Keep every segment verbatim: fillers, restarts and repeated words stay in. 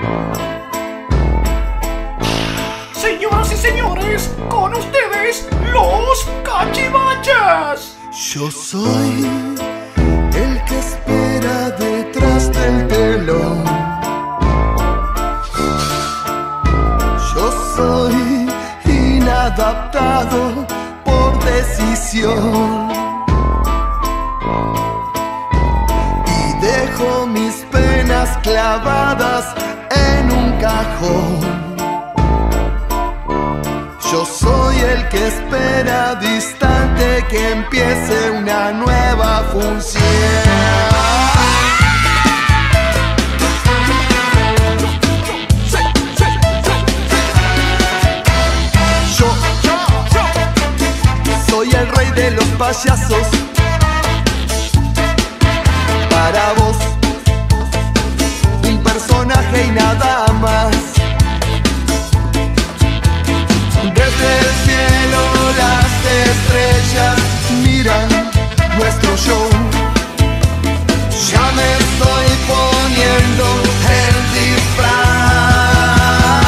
Señoras y señores, con ustedes, los Cachivaches. Yo soy el que espera detrás del telón. Yo soy inadaptado por decisión. Y dejo mis penas clavadas en un cajón. Yo soy el que espera distante que empiece una nueva función. Yo, yo, yo soy el rey de los payasos. Para vos, un personaje y nada más. Desde el cielo las estrellas miran nuestro show. Ya me estoy poniendo el disfraz.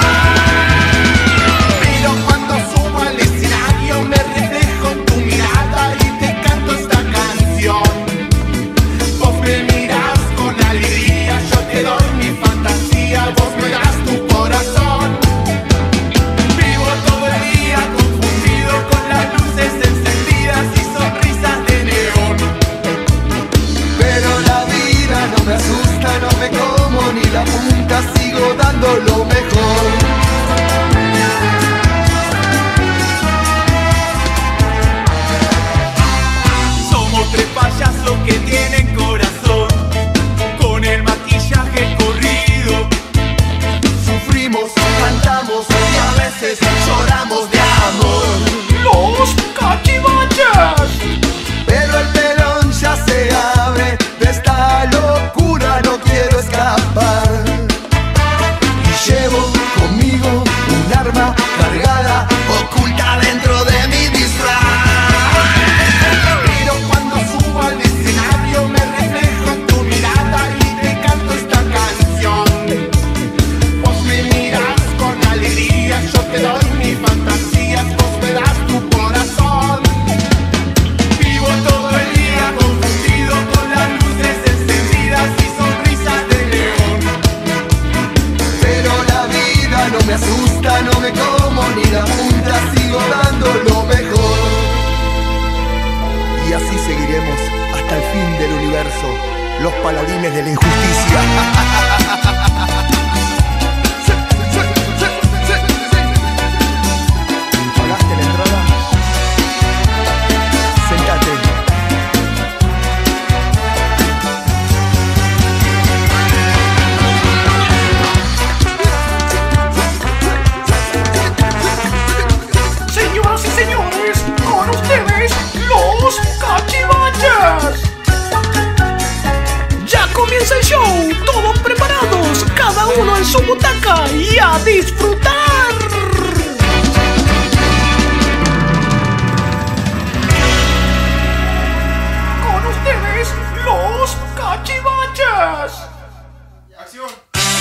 Pero cuando subo al escenario me reflejo en tu mirada y te canto esta canción. Vos me mirás con alegría, yo te doy mi fantasía, vos me das tu corazón. Me asusta, no me como ni la punta, sigo dando lo mejor. Somos tres payasos que tienen corazón, con el maquillaje corrido. Sufrimos, cantamos y a veces lloramos de amor. Los Cachivaches. Pero el telón ya se abre de esta locura, no quiero escapar. Y llevo conmigo un arma cargada, oculta dentro de mi disfraz. Pero cuando subo al escenario me reflejo en tu mirada y te canto esta canción. Vos me mirás con alegría, yo te doy mis fantasías, vos me das tu corazón. Vivo todo el día confundido con las luces encendidas y sonrisas de león. Pero la vida no me asusta, no me como ni la punta, sigo dando lo mejor. Y así seguiremos hasta el fin del universo, los paladines de la injusticia. ¿Pagaste la entrada? Sentate. Señoras y señores, con ustedes, los Cachivaches. Ya comienza el show, todos preparados, cada uno en su butaca y a disfrutar. Con ustedes, los Cachivaches. ¡Acción!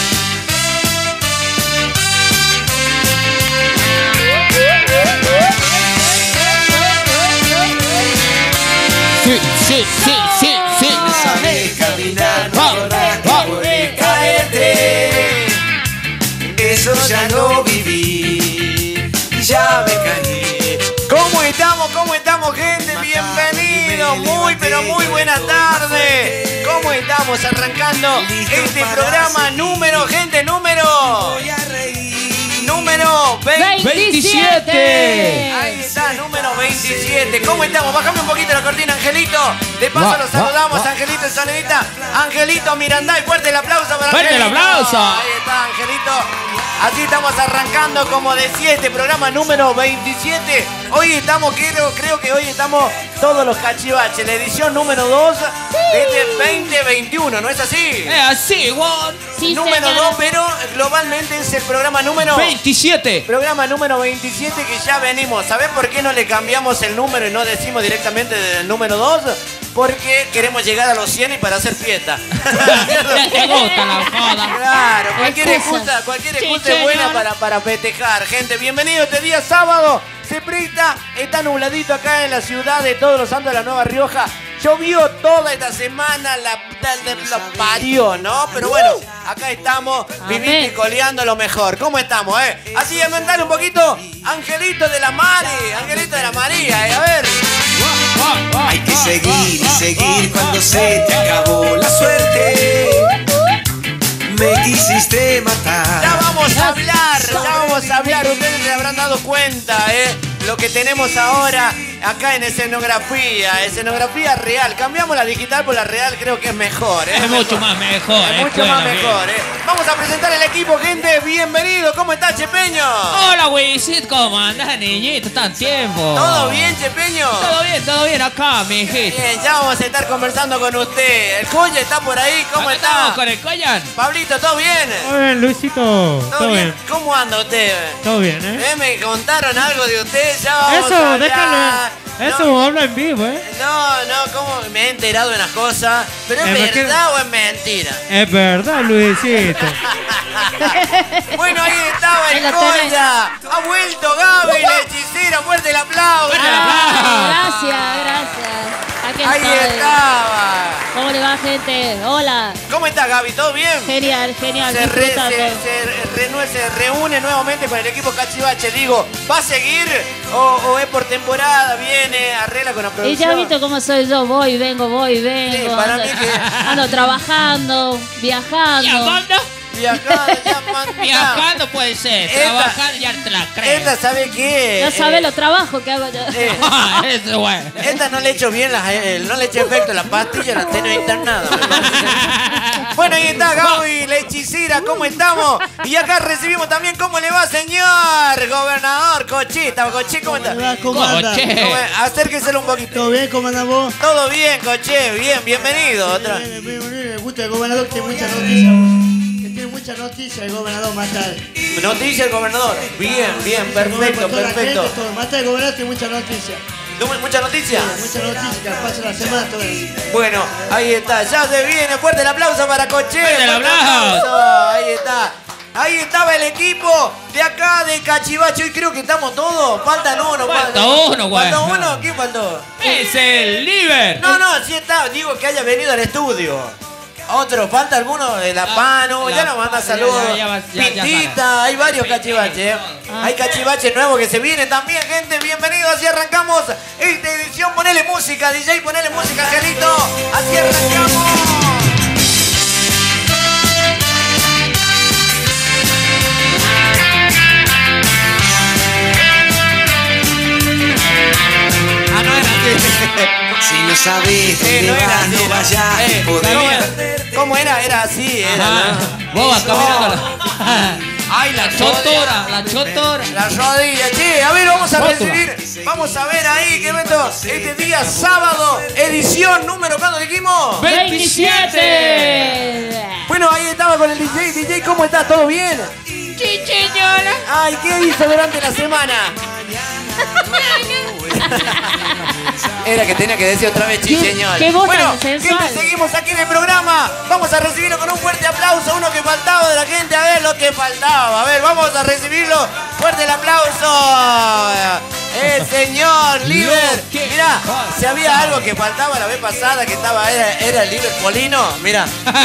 Sí, sí, sí, sí, sí. Sabes caminar, no Va, correr, va. que podés caerte. Eso ya no viví, ya me caí. ¿Cómo estamos? ¿Cómo estamos, gente? Bienvenidos. Muy, pero muy buenas tardes. ¿Cómo estamos? Arrancando este programa número, gente, número... Voy a reír. Número veintisiete. Ahí está, número veintisiete. ¿Cómo estamos? Bájame un poquito la cortina, Angelito. De paso Va, los saludamos, va, va. Angelito, saludita. Angelito Miranda, y fuerte el aplauso para ¡Fuerte el Angelito. aplauso! Ahí está, Angelito. Así estamos arrancando, como decía, este programa número veintisiete. Hoy estamos, creo, creo que hoy estamos todos los Cachivaches, la edición número dos de este veinte veintiuno, ¿no es así? Es así, Juan. Sí, número señora. dos, pero globalmente es el programa número... veintisiete. Programa número veintisiete que ya venimos. ¿Sabés por qué no le cambiamos el número y no decimos directamente del número dos? porque queremos llegar a los cien y para hacer fiesta. Te gusta la joda. Claro, cualquier Excusa. excusa, cualquier Sí, excusa es buena señor. para, para festejar. Gente, bienvenido este día sábado. Se presta, está nubladito acá en la ciudad de Todos los Santos de la Nueva Rioja. Llovió toda esta semana, la, la, la- lo parió, ¿no? Pero bueno, acá estamos, viviendo y coleando lo mejor. ¿Cómo estamos, eh? Así que mandale un poquito, Angelito de la Mari, Angelito de la María, eh, a ver. Hay que seguir y seguir cuando se te acabó la suerte. Me quisiste matar. Ya vamos a hablar, ya vamos a hablar. Ustedes se habrán dado cuenta, ¿eh? Lo que tenemos ahora acá en escenografía, escenografía real. Cambiamos la digital por la real, creo que es mejor, ¿eh? Es mucho más mejor, Es eh, mucho más bueno, mejor, ¿eh? Vamos a presentar el equipo, gente. Bienvenido. ¿Cómo está, Chepeño? Hola, Wisit, ¿cómo andás, niñito? ¿Tan tiempo? ¿Todo bien, Chepeño? Todo bien, todo bien acá, mi hijito. Bien, ya vamos a estar conversando con usted. El Coya está por ahí, ¿cómo Acá está? estamos con el Coyan. Pablito, ¿todo bien? Todo bien, Luisito. ¿Todo bien? ¿Cómo anda usted? Todo bien, ¿eh? ¿Eh? ¿Me contaron algo de usted? Ya vamos a Eso, hablar. déjalo. Eso No, habla en vivo, ¿eh? no, no, ¿cómo? Me he enterado de unas cosas. ¿Pero es Eh, me verdad o es mentira? Es verdad, Luisito. Bueno, ahí estaba el Ahí lo tenés. Coya. Ha vuelto Gaby, la hechicera. Fuerte el aplauso. Fuerte el aplauso. Gracias, gracias. Aquí Ahí estoy. estaba. ¿Cómo le va, gente? Hola. ¿Cómo está, Gaby? ¿Todo bien? Genial, genial. Se, re- disfrutando. se, se renue- se reúne nuevamente con el equipo Cachivache. Digo, ¿va a seguir o, o es por temporada? Viene, arregla con la Y producción. ya viste cómo soy yo, voy, vengo, voy, vengo. Sí, para ando, mí que- ando trabajando, viajando. ¿Viajando? Viajando, ya man- Viajando puede ser. Esta- Trabajando ya te la creo. Esta, ¿sabe qué? Ya sabes Eh, los trabajos que hago yo. eh, Ah, eso es bueno. Esta no le echo bien, las, eh, no le echo efecto la pastilla, la tengo internada. me parece. Bueno, ahí está Gaby, la hechicera, ¿cómo estamos? Y acá recibimos también, ¿cómo le va, señor? Gobernador, Cochita, Coche, ¿cómo está? ¿Cómo anda? Coche. ¿Cómo es? Acérqueselo un poquito. ¿Todo bien? ¿Cómo andas vos? Todo bien, Coche, bien, bienvenido. Otra. Bien, bien, bien. Me gusta el gobernador que tiene muchas noticias. Que tiene muchas noticias el gobernador más tarde. Noticia del gobernador. Bien, bien, perfecto, Con toda la perfecto. gente, todo. Más tarde el gobernador tiene muchas noticias. ¿Tuvo mucha noticia? Muchas noticias que pasa la semana todo eso. Bueno, ahí está, ya se viene. Fuerte el aplauso para Coche. Fuerte el aplauso. Ahí está. Ahí estaba el equipo de acá de Cachivache. Hoy creo que estamos todos. Faltan uno. Falta uno, güey. ¿Falta uno? ¿Quién faltó? Es el Liver. No, no, sí está. Digo que haya venido al estudio. Otro, falta alguno de la La- Pano, la ya nos manda Pa- saludos. ya, ya va- ya- ya Pintita, sabe. hay varios cachivaches. ¿eh? Hay cachivaches nuevos que se vienen también, gente. Bienvenidos, así arrancamos esta edición. Ponele música, D J, ponele música, Angelito. Así arrancamos. Ah, no era así. Si no sabes Eh, dónde no era vas, así, no era- vayas. eh, Podés ¿cómo era? perderte. ¿Cómo era? Era así, era. Ajá. ¿no? Vos vas caminando No. la... Ay, la chotora, la chotora. La rodilla, che, a ver, vamos a Rótula. recibir, vamos a ver ahí, qué evento, este día sábado, edición número, ¿cuándo dijimos? veintisiete. Bueno, ahí estaba con el D J, D J, ¿cómo está? ¿Todo bien? Chichiñola. Ay, ¿qué hizo durante la semana? Era que tenía que decir otra vez chicheñol. qué voz Bueno, tan sensual. gente, seguimos aquí en el programa. Vamos a recibirlo con un fuerte aplauso. Uno que faltaba de la gente. A ver lo que faltaba. A ver, vamos a recibirlo. Fuerte el aplauso. El señor Liber. que Mirá, faltaba. si había algo que faltaba la vez pasada, que estaba, era, era el Liber Polino. Mirá.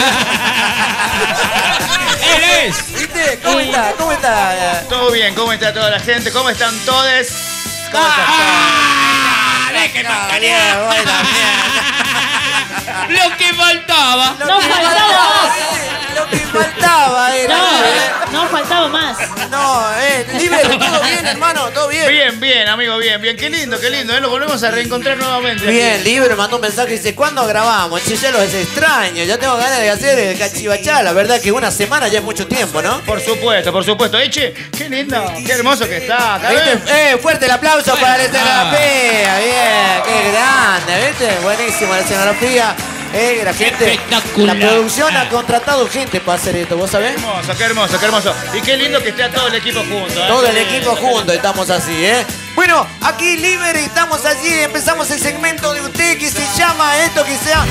Él es. ¿Viste? ¿Cómo está? ¿Cómo está? Todo bien, ¿cómo está toda la gente? ¿Cómo están todos? ¿Cómo están Ah, déjenme Ah, pelear. bien, bueno, bien. Lo que faltaba. Lo No que faltaba más. Lo que faltaba era. No, no faltaba más. No, eh, Liber, ¿todo bien, hermano? ¿Todo bien? Bien, bien, amigo, bien, bien. Qué lindo, qué lindo, ¿eh? Lo volvemos a reencontrar nuevamente. Bien, Liber mandó un mensaje y dice, ¿cuándo grabamos? Che, ya lo es extraño, ya tengo ganas de hacer el cachivachá. La verdad que una semana ya es mucho tiempo, ¿no? Por supuesto, por supuesto. Eche, qué lindo, qué hermoso que está. acá, ¿ves? ¿Viste? Eh, fuerte el aplauso Bueno, para la ah. escenografía. Bien, qué grande, ¿viste? Buenísimo la escenografía. Eh, la gente, Espectacular. la producción ha contratado gente para hacer esto, ¿vos sabés? Qué hermoso, qué hermoso, qué hermoso. Y qué lindo que esté todo el equipo junto. ¿eh? Todo el equipo junto, estamos así, ¿eh? Bueno, aquí Liber, estamos allí, empezamos el segmento de usted que se llama esto que sea...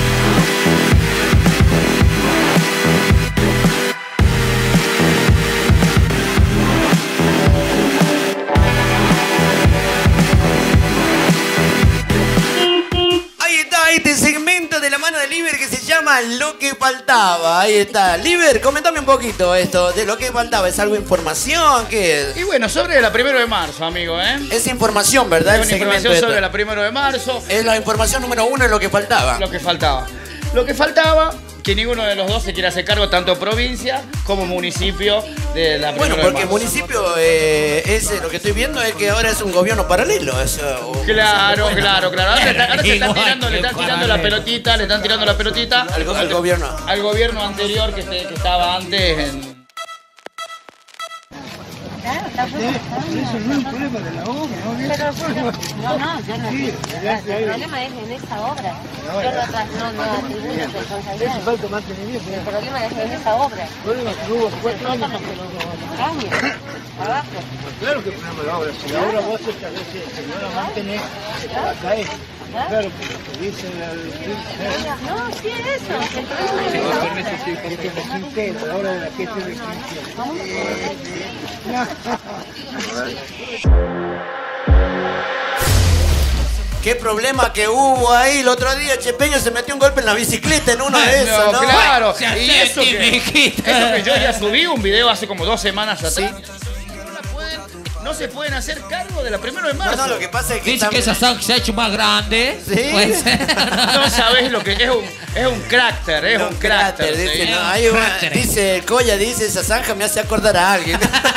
Ahí está, este segmento de la mano de Liber que se llama Lo que faltaba. Ahí está. Liber, comentame un poquito esto de lo que faltaba. ¿Es algo información? ¿Qué es? Y bueno, sobre la primero de marzo, amigo, ¿eh? Es información, ¿verdad? Es El una segmento información esto. sobre la primero de marzo. Es la información número uno, es lo que faltaba. Lo que faltaba. Lo que faltaba, que ninguno de los dos se quiera hacer cargo, tanto provincia como municipio de la primero Bueno, de porque el marzo. municipio, eh, ese, lo que estoy viendo es que ahora es un gobierno paralelo. Es, uh, Claro, bueno, claro, claro. Ahora, se está- ahora se están Igual tirando, que le están tirando la paralelo. pelotita, le están tirando la pelotita Al, go- al gobierno. al gobierno anterior que, se- que estaba antes en... No, no, yo no. El problema es en esa obra. Yo no, atrás no, no atribuyo responsabilidad. El problema es en esa obra. Años, abajo. Claro que el problema de la obra, si la obra vos estableces, si no la mantenés, se te va a caer. Claro, porque dice el... No, sí es eso. El problema es esa obra. La obra de la gente de Qué problema que hubo ahí el otro día. Chepeño se metió un golpe en la bicicleta en uno de esos, ¿no? claro. Se Y hace eso que, timijita. eso que yo ya subí un video hace como dos semanas atrás. No, la pueden- no se pueden hacer cargo de la primero de marzo. No, no, lo que pasa es que... Dice que esa sangre se ha hecho más grande. Sí. Puede ser. No sabés lo que es un, es un cráter, es No, un cráter. dice, ¿sí? no, hay una- Cráter. dice el Colla, dice, esa zanja me hace acordar a alguien.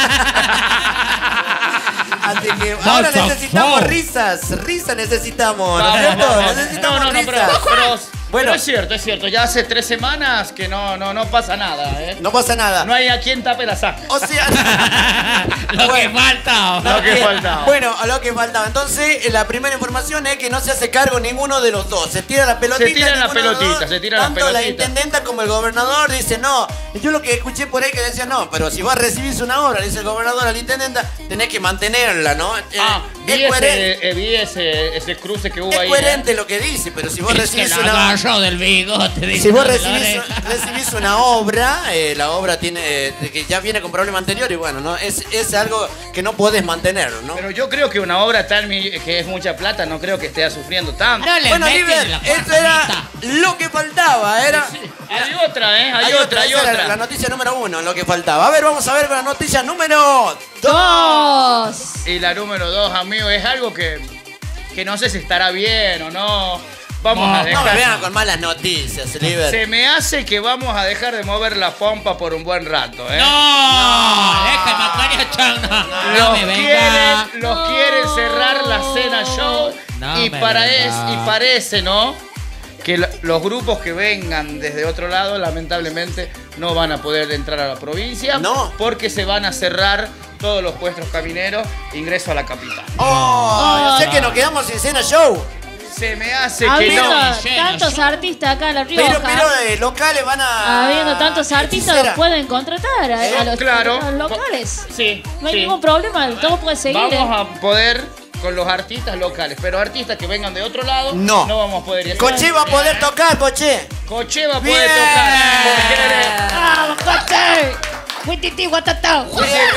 Así que ahora What the necesitamos fuck? risas, risas necesitamos, ¿no es Vamos, cierto? vamos. Necesitamos No, no, no, pero, risas. pero, Bueno. pero es cierto, es cierto. Ya hace tres semanas que no, no, no pasa nada, ¿eh? No pasa nada. No hay a quien tape la zanja. O sea... Lo que Bueno. falta. Lo que faltaba. Bueno, a lo que faltaba. Entonces, la primera información es que no se hace cargo ninguno de los dos. Se tira la pelotita. Se tiran la ninguno de los pelotita, dos. se tiran la Tanto la pelotita. intendenta como el gobernador dice no. Yo lo que escuché por ahí que decía no, pero si vos recibís una obra, dice el gobernador a la intendenta, tenés que mantenerla, ¿no? Eh, Ah, vi, es coherente, ese, eh, vi ese, ese cruce que hubo es ahí. coherente lo que dice, pero si vos Es que recibís la una... agarró del bigote. dice, Si vos de la recibís, oreja. recibís una obra, eh, la obra tiene eh, que ya viene con problema anterior y bueno, no es, es algo que no podés mantener, ¿no? Pero yo creo que una obra tal mi- que es mucha plata, no creo que esté sufriendo tanto. No le Bueno, meten Liber, la eso era cuartanita. lo que faltaba, era... Hay otra, ¿eh? Hay, otra, hay esa era otra. la noticia número uno, lo que faltaba. A ver, vamos a ver con la noticia número dos. Dos. Y la número dos, amigo, es algo que, que no sé si estará bien o no. Vamos No, a No dejar. me vean con malas noticias, Liber. Se me hace que vamos a dejar de mover la pompa por un buen rato, ¿eh? No, deja Macaria Chan. No, no Los me venga. quieren, los quieren cerrar la cena show No y, me para venga. es, y parece, ¿no? Que lo- los grupos que vengan desde otro lado, lamentablemente, no van a poder entrar a la provincia. No. Porque se van a cerrar todos los puestos camineros ingreso a la capital. Oh, sé que nos quedamos sin cena show. Se me hace que Habiendo no. lleno, tantos lleno. artistas acá en La Rioja. Pero, pero eh, locales van a... Habiendo tantos artistas, Hechicera. los pueden contratar a, Eh, a los, claro. a los locales. Sí, No hay sí. ningún problema, todo puede seguir. ¿eh? Vamos a poder con los artistas locales, pero artistas que vengan de otro lado, No. no vamos a poder ir. Coche va a poder tocar, Coche. Coche va a Bien. poder tocar. Porque ¡Vamos, Coche! ¡Huititi, guatatá!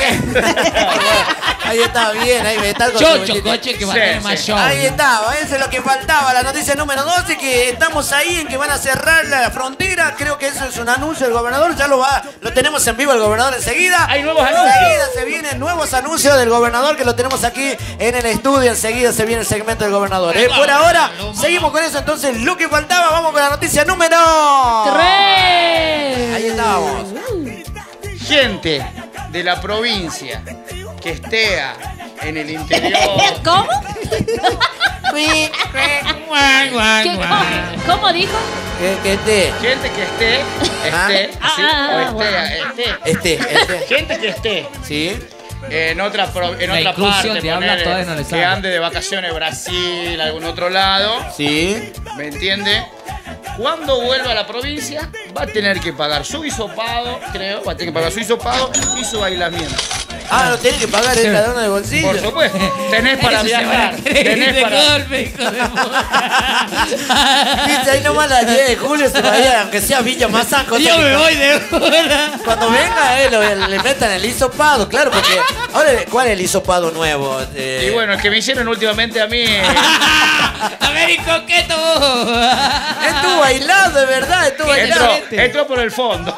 Ahí está, bien, ahí está el Chocho, coche, que va a Sí, tener más sí. show. Ahí estaba, eso es lo que faltaba. La noticia número doce, que estamos ahí en que van a cerrar la frontera. Creo que eso es un anuncio del gobernador. Ya lo va, lo tenemos en vivo el gobernador enseguida. Hay nuevos anuncios. Enseguida se vienen nuevos anuncios del gobernador que lo tenemos aquí en el estudio. Enseguida se viene el segmento del gobernador. Eh, por ahora, seguimos con eso. Entonces, lo que faltaba, vamos con la noticia número... ¡Tres! Ahí estábamos. gente de la provincia que esté en el interior. ¿Cómo? Guay, guay, ¿Qué- guay. cómo, ¿Cómo dijo? Que, que este, Gente que esté, esté, Ah, sí, ah, o ah, esté, bueno. esté. este, este. Gente que esté ¿Sí? en otra, pro- en La otra inclusión parte, de habla ponele, todavía no le que sale. ande de vacaciones Brasil, algún otro lado, Sí. ¿me entiende? Cuando vuelva a la provincia, va a tener que pagar su hisopado, creo, va a tener que pagar su hisopado y su aislamiento. Ah, lo tiene que pagar él cada uno de bolsillo. Por supuesto. Tenés para viajar. Tenés para... golpe, hijo de puta. Dice, ahí nomás la diez de julio se vaya, aunque sea Villa Mazán. Yo me voy de una. Cuando venga él, lo- le metan el hisopado, claro, porque... Ahora, ¿cuál es el hisopado nuevo? Eh, Y bueno, el que me hicieron últimamente a mí... Américo, ¿qué tú? Estuvo aislado, de verdad, estuvo aislado. entró, entró por el fondo.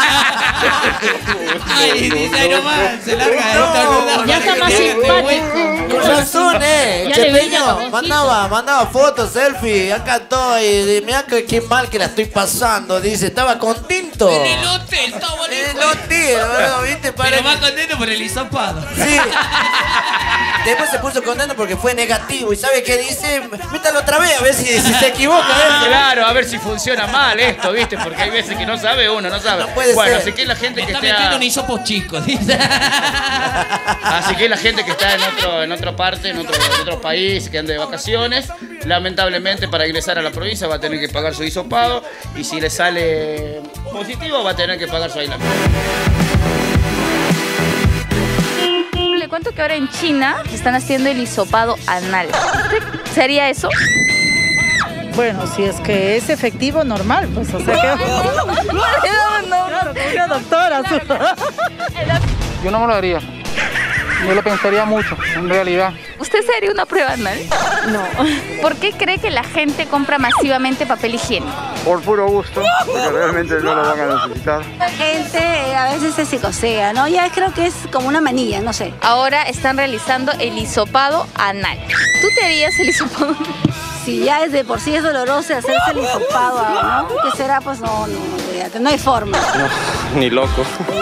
Ay, dice ahí nomás, se larga No, esto. Ya está más simpático. Con razón, eh. Ya le veía Chepeño cabojito. mandaba, mandaba fotos, selfie, acá estoy. Y mirá que qué mal que la estoy pasando. Dice, estaba contento. En el hotel, está bonito. En el hotel, boludo, ¿viste? Para Pero más contento por el hisopado. Sí. Después se puso contento porque fue negativo. ¿Y sabe qué dice? Métalo otra vez a ver si, si se equivoca. ¿eh? Claro, a ver si funciona mal esto, ¿viste? Porque hay veces que no sabe uno, no sabe. No puede bueno, ser. así que la gente Me que está esté... metiendo un hisopo chico, dice. Así que la gente que está en otro, en otra parte, en otro, en otro país, que ande de vacaciones, lamentablemente para ingresar a la provincia va a tener que pagar su hisopado y si le sale positivo va a tener que pagar su aislamiento. Le cuento que ahora en China están haciendo el hisopado anal. ¿Se haría eso? Bueno, si es que es efectivo, normal, pues, o sea que... No, no, Claro, con una doctora. Yo no me lo haría. Yo lo pensaría mucho, en realidad. ¿Usted se haría una prueba anal? No. ¿Por qué cree que la gente compra masivamente papel higiénico? Por puro gusto, porque realmente no lo van a necesitar. La gente eh, a veces se psicosea, ¿no? Ya creo que es como una manilla, no sé. Ahora están realizando el hisopado anal. ¿Tú te harías el hisopado anal? Si ya es de por sí es doloroso hacerse el hisopado, ¿no? ¿Qué será? Pues no, no, olvídate, no hay forma. No, ni loco.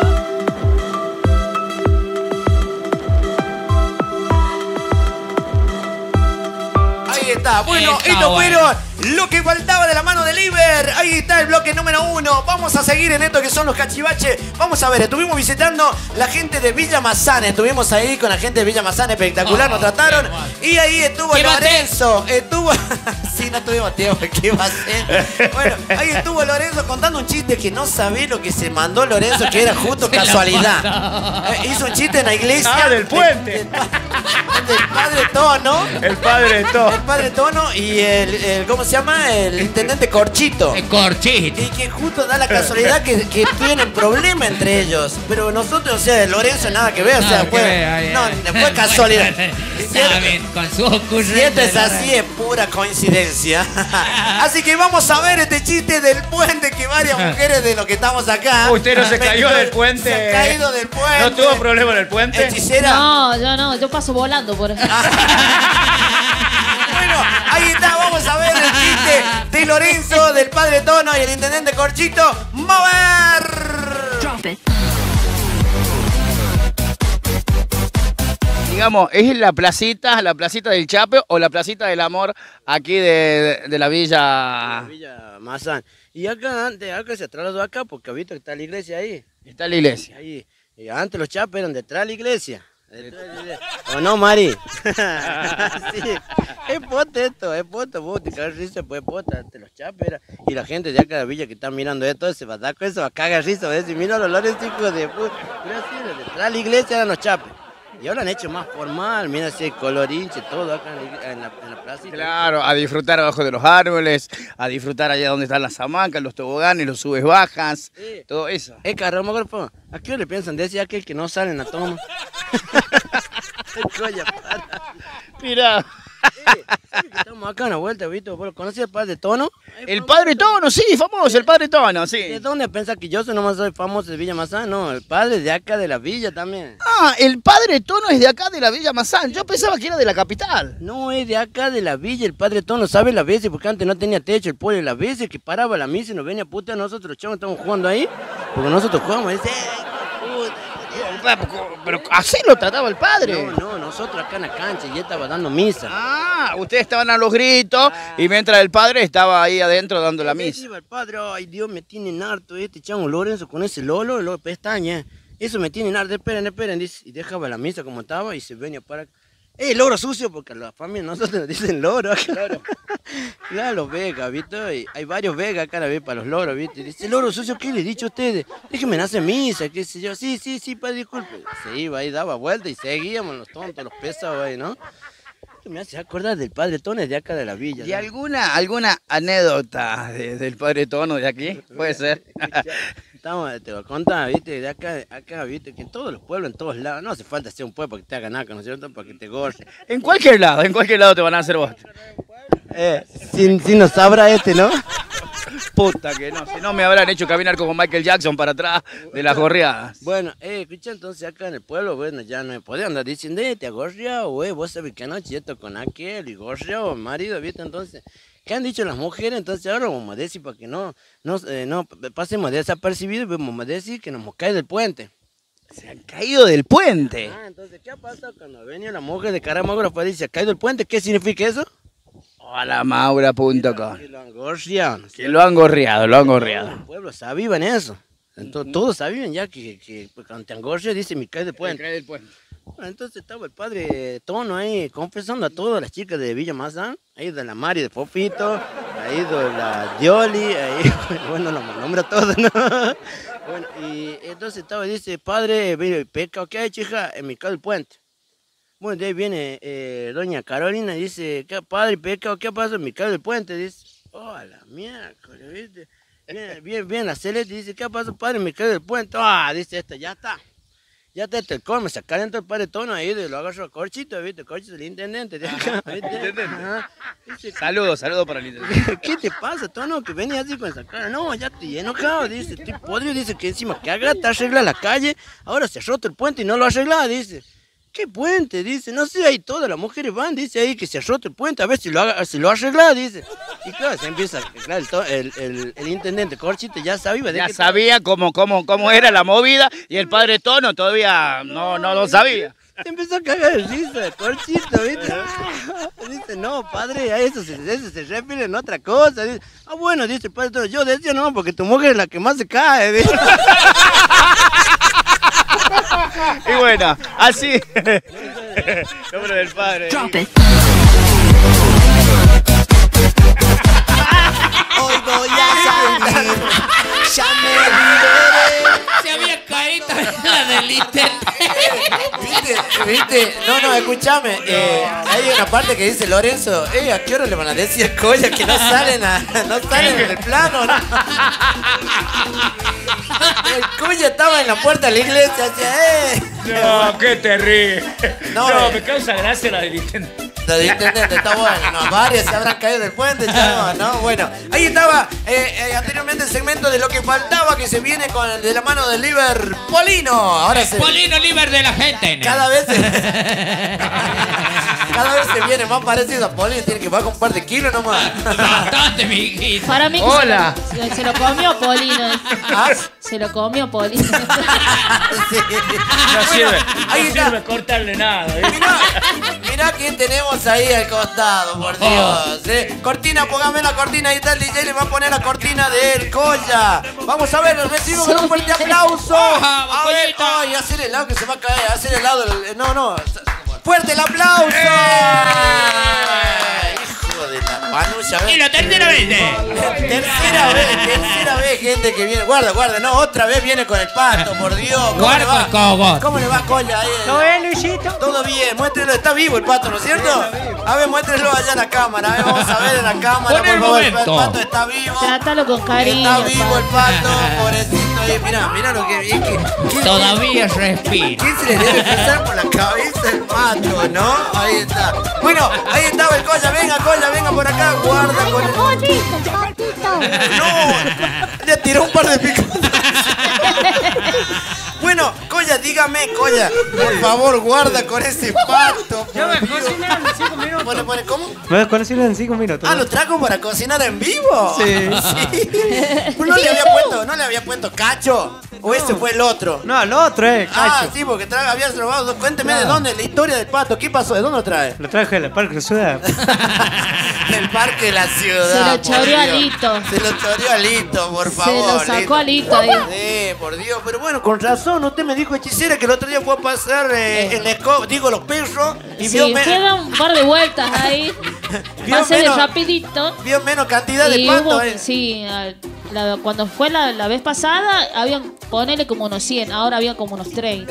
Ahí está. Bueno, Está esto bueno. fueron lo que faltaba de la mano de Liber. Ahí está el bloque número uno. Vamos a seguir en esto que son los cachivaches. Vamos a ver, estuvimos visitando la gente de Villa Mazán. Estuvimos ahí con la gente de Villa Mazán, espectacular, nos Oh, trataron. qué mal. Y ahí estuvo ¿Qué va a Lorenzo. Estuvo. Sí, no tuvimos tiempo. ¿Qué va a hacer? Bueno, ahí estuvo Lorenzo contando un chiste que no sabía lo que se mandó Lorenzo, que era justo Se la casualidad. pasó. Eh, hizo un chiste en la iglesia. Ah, del puente. Del, del padre Tono. El padre de todo. El padre Tono y el, el- ¿cómo se llama? El intendente Corchito. El corchito. Y que justo da la casualidad que, que tienen problema entre ellos. Pero nosotros, o sea, Lorenzo nada que ver, o sea, Nada que fue, ver, ay, no, ay. fue casualidad. Está bien, con su ocurrencia. Si esto es así, es pura coincidencia. Así que vamos a ver este chiste del puente que varias mujeres de los que estamos acá. Usted no se cayó del puente. Se ha caído del puente. ¿No tuvo problema en el puente? Hechicera. No, yo no, yo paso volando por ahí. Bueno, ahí está, vamos a ver el chiste de Lorenzo, del padre Tono y el intendente Corchito. ¡Mover! Digamos, ¿es la placita, la placita del Chape o la placita del amor aquí de, de la villa? Villa Mazán. Y acá antes, acá se trasladó acá porque ha visto que está la iglesia ahí. Está la iglesia. Ahí. Y antes los chapes eran detrás de la iglesia. Detrás de la iglesia. ¿O no, Mari? Sí. Es pote esto, es pote, vos te cagas risa, pues pote, antes los chapes era. Y la gente de acá de la villa que está mirando esto, se va a dar con eso, va a cagar risa, va a decir, mira los olores hijos de puta. Pero así, detrás de la iglesia eran los chapes. Y ahora han hecho más formal, mira ese colorinche, todo acá en la, en la, en la plaza. Claro, a disfrutar abajo de los árboles, a disfrutar allá donde están las hamacas, los toboganes, los subes bajas, Sí. todo eso. Es carrómografo. ¿A qué hora le piensan? Decía aquel que no sale en la toma. Coña, para. Mira. Eh, ¿sabes que estamos acá a una vuelta, ¿viste? ¿Vos conocés el padre Tono? El padre Tono, sí, famoso, el padre Tono, sí. ¿De dónde pensás que yo soy nomás soy famoso de Villa Mazán? No, el padre de acá de la villa también. Ah, el padre Tono es de acá de la Villa Mazán. Yo pensaba que era de la capital. No, es de acá de la villa, el padre Tono, ¿sabe las veces? Porque antes no tenía techo, el pueblo, las veces que paraba la misa y nos venía puta, nosotros los chavos estamos jugando ahí, porque nosotros jugamos, y dice, ¡eh, Pero así lo trataba el padre. No, no, nosotros acá en la cancha y él estaba dando misa. Ah, ustedes estaban a los gritos y mientras el padre estaba ahí adentro dando la misa. Iba el padre, ay Dios, me tienen harto este chamo Lorenzo con ese lolo, lo pestaña. Eso me tienen harto, esperen, esperen, dice. Y dejaba la misa como estaba y se venía para acá. Eh, loro sucio, porque la familia nosotros nos dicen loro. Claro, claro, los vegas, ¿viste? Y hay varios vegas acá la vez para los loros, ¿viste? Dice, loro sucio, ¿qué le he dicho a ustedes? Déjenme hacer misa, qué sé yo. Sí, sí, sí, padre, disculpe. Se iba ahí, daba vuelta y seguíamos los tontos, los pesados ahí, ¿no? Esto me hace acordar del padre Tono de acá de la villa. ¿Y ¿no? alguna, alguna anécdota de, del padre Tono de aquí? Puede ser. Estamos, te lo contaba, viste, de acá, acá, viste, que en todos los pueblos, en todos lados, no hace falta ser un pueblo para que te hagan nada, ¿no es cierto? Para que te gorre. En cualquier lado, en cualquier lado te van a hacer vos. Eh, si, si nos sabrá este, ¿no? Puta que no, si no me habrán hecho caminar como Michael Jackson para atrás de las gorreadas. Bueno, eh, escucha, entonces acá en el pueblo, bueno, ya no me podía andar diciendo, eh, te ha gorreado, güey, vos sabés que anoche yo estoy con aquel y gorreado, marido, viste, entonces... ¿Qué han dicho las mujeres? Entonces ahora vamos a decir para que no, no, eh, no pasemos desapercibidos, vamos a decir que nos hemos caído del puente. Se han caído del puente. Ah, entonces, ¿qué ha pasado cuando venía la mujer de Caramagora y dice, ¿se ha caído del puente? ¿Qué significa eso? Hola, Maura punto com. Que lo han gorreado. ¿No? Que lo han gorreado, lo han gorreado. El pueblo sabían eso. Entonces, todos sabían ya que, que, que cuando te han gorreado dice, me cae del puente. Me cae del puente. Bueno, entonces estaba el padre Tono ahí confesando a todas las chicas de Villa Mazán, ahí de la Mari de Popito, ahí de la Dioli, ahí, bueno, lo nombra todo, ¿no? Bueno, y entonces estaba y dice, padre, pecado, ¿qué hay, hija? En mi casa del puente. Bueno, de ahí viene eh, doña Carolina y dice, ¿qué padre, pecado, qué pasa en mi casa del puente? Dice, oh, la mierda, ¿viste? Viene, viene, viene la Celeste y dice, ¿qué pasa, padre, en mi casa del puente? Ah, dice esta, ya está. Ya está el colmo, se calentó el padre Tono ahí, y lo agarró a Corchito, ¿viste? Corchito el intendente de acá, ¿viste? Saludos, saludos para el intendente. ¿Qué te pasa, Tono? Que venía así con esa cara. No, ya estoy enojado, dice. Estoy podrido, dice que encima que haga, te arregla la calle. Ahora se ha roto el puente y no lo arregla, dice. ¿Qué puente? Dice. No sé, ahí todas las mujeres van, dice ahí que se ha roto el puente, a ver si lo, haga, si lo arregla, dice. Y claro, se empieza, claro, el, el, el, el intendente Corchito ya sabía. Ya sabía cómo, cómo, cómo era la movida y el padre Tono todavía no, no lo sabía. Se empezó a cagar de risa, Corchito, ¿viste? Dice, no, padre, a eso se, eso se refiere en otra cosa. Dice, ah, bueno, dice el padre Tono, yo decía no, porque tu mujer es la que más se cae, ¿viste? Y bueno, así. Nombre del padre. Hoy voy a salir, ya me liberé. Se había caído la del internet. ¿Viste? ¿Viste? No, no, escúchame. Eh, hay una parte que dice Lorenzo, eh, ¿a qué hora le van a decir a Colla que no salen, a, no salen en el plano? ¿No? El Colla estaba en la puerta de la iglesia, decía, eh. No, qué terrible. No, No, eh. me causa gracia la del intendente. Lo de intendente está bueno, no, varios se habrán caído del puente, ya no, ¿no? Bueno, ahí estaba eh, eh, anteriormente el segmento de lo que faltaba, que se viene con de la mano del Liver Polino. Ahora se... Polino Liver de la gente. ¿no? Cada vez se... Cada vez se viene más parecido a Polino, tiene que bajar un par de kilos nomás. Bastante, mi hijito. Para mí que Hola. Se, lo, se lo comió Polino. ¿Ah? Se lo comió Polino. Sí. No sirve, ahí no está. sirve cortarle nada. ¿eh? Mirá, mirá quién tenemos ahí al costado, por Dios. ¿eh? Cortina, póngame la cortina, ahí está el D J, le va a poner la cortina de El Colla. Vamos a ver, recibo con un fuerte aplauso. A ver, ay, hacer el lado que se va a caer, hacer el lado, el- no, no. Fuerte el aplauso. Hijo de la panucha. Y la tercera vez. ¿eh? Tercera vez, tercera vez, gente que viene. Guarda, guarda, no, otra vez viene con el pato, por Dios. ¿Cómo Guarda le va? con cogot. ¿Cómo le va, Colla? Ahí, ¿Todo bien, Luisito? todo bien, muéstrelo, está vivo el pato, ¿no es cierto? A ver, muéstrelo allá en la cámara, a ver, vamos a ver en la cámara, Pon el por favor, el momento. pato está vivo. Trátalo con cariño. Está vivo el pato, pobrecito ahí, mirá, mirá lo que... que, que Todavía respira. ¿Quién se le debe pasar por la cabeza el pato, no? Ahí está. Bueno, ahí estaba el Colla, venga, Colla, venga por acá, guarda con el... Patito, patito. ¡No! Le tiró un par de picos. Bueno, Colla, dígame, Colla, por favor, guarda con ese pato. Ya me por Dios. cocinan en cinco minutos. Pone, pone, ¿cómo? Me voy a cocinar en cinco minutos. Ah, ¿lo trajo para cocinar en vivo? Sí. Sí. Pues no le había puesto, no le había puesto cacho. ¿O ese fue el otro? No, el otro, eh, Ah, cacho. sí, porque traga, habías robado. Cuénteme de Claro. dónde, la historia del pato. ¿Qué pasó? ¿De dónde lo trae? Lo traje del Parque Ciudad. Del parque de la ciudad. Se lo por choreó a Dios. Lito. Se lo choreó a Lito, por Se favor. lo sacó Lito. a Lito ahí. Sí, por Dios. Pero bueno, con razón, usted me dijo, Quisiera que el otro día fue a pasar eh, en la escoba, digo, los perros, y Sí, vio, me- queda un par de vueltas ahí. Vio Pásale menos- rapidito. vio menos cantidad de Y patos. hubo- eh. Sí, al- la- cuando fue la, la vez pasada, habían, ponele como unos cien, ahora había como unos treinta.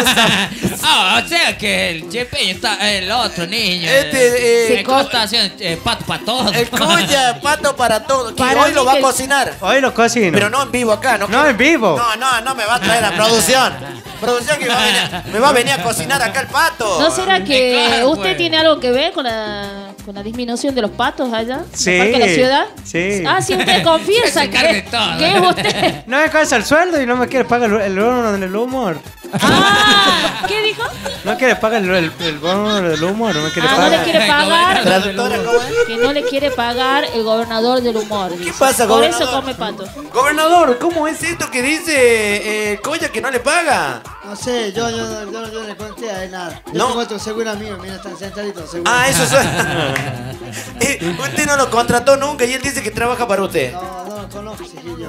Ah, o sea que el Chepe está el otro niño. Este, eh, el ¿cómo está haciendo eh, pato para todos? El cuya, pato para todo. Que Para hoy mí lo va a que- cocinar. Hoy lo cocino. Pero no en vivo acá, ¿no? No, en vivo. No, no, no me va a traer la producción. Producción que va a venir- me va a venir a cocinar acá el pato. ¿No será que Claro, usted pues. tiene algo que ver con la, con la disminución de los patos allá? Sí. ¿En el Parque de la ciudad? Sí. Ah, sí, usted confiesa que, que es usted. No me alcanza el sueldo y no me quiere pagar el, el bono del humor. Ah, ¿qué dijo? No quiere pagar el, el, el bono del humor, no me quiere Ah, no pagar. le quiere pagar. Traductora, ¿cómo es? Que no le quiere pagar el gobernador del humor. ¿Qué pasa, Por gobernador? eso come pato. Gobernador, ¿cómo es esto que dice eh, Coya que no le paga? No sé, yo, yo, yo, yo, no le conté a él nada. Yo No. tengo otro seguro amigo, mira, están sentaditos. Seguro. Ah, eso suena. Eh, usted no lo contrató nunca y él dice que trabaja para usted. No, no lo conozco, chiquillo.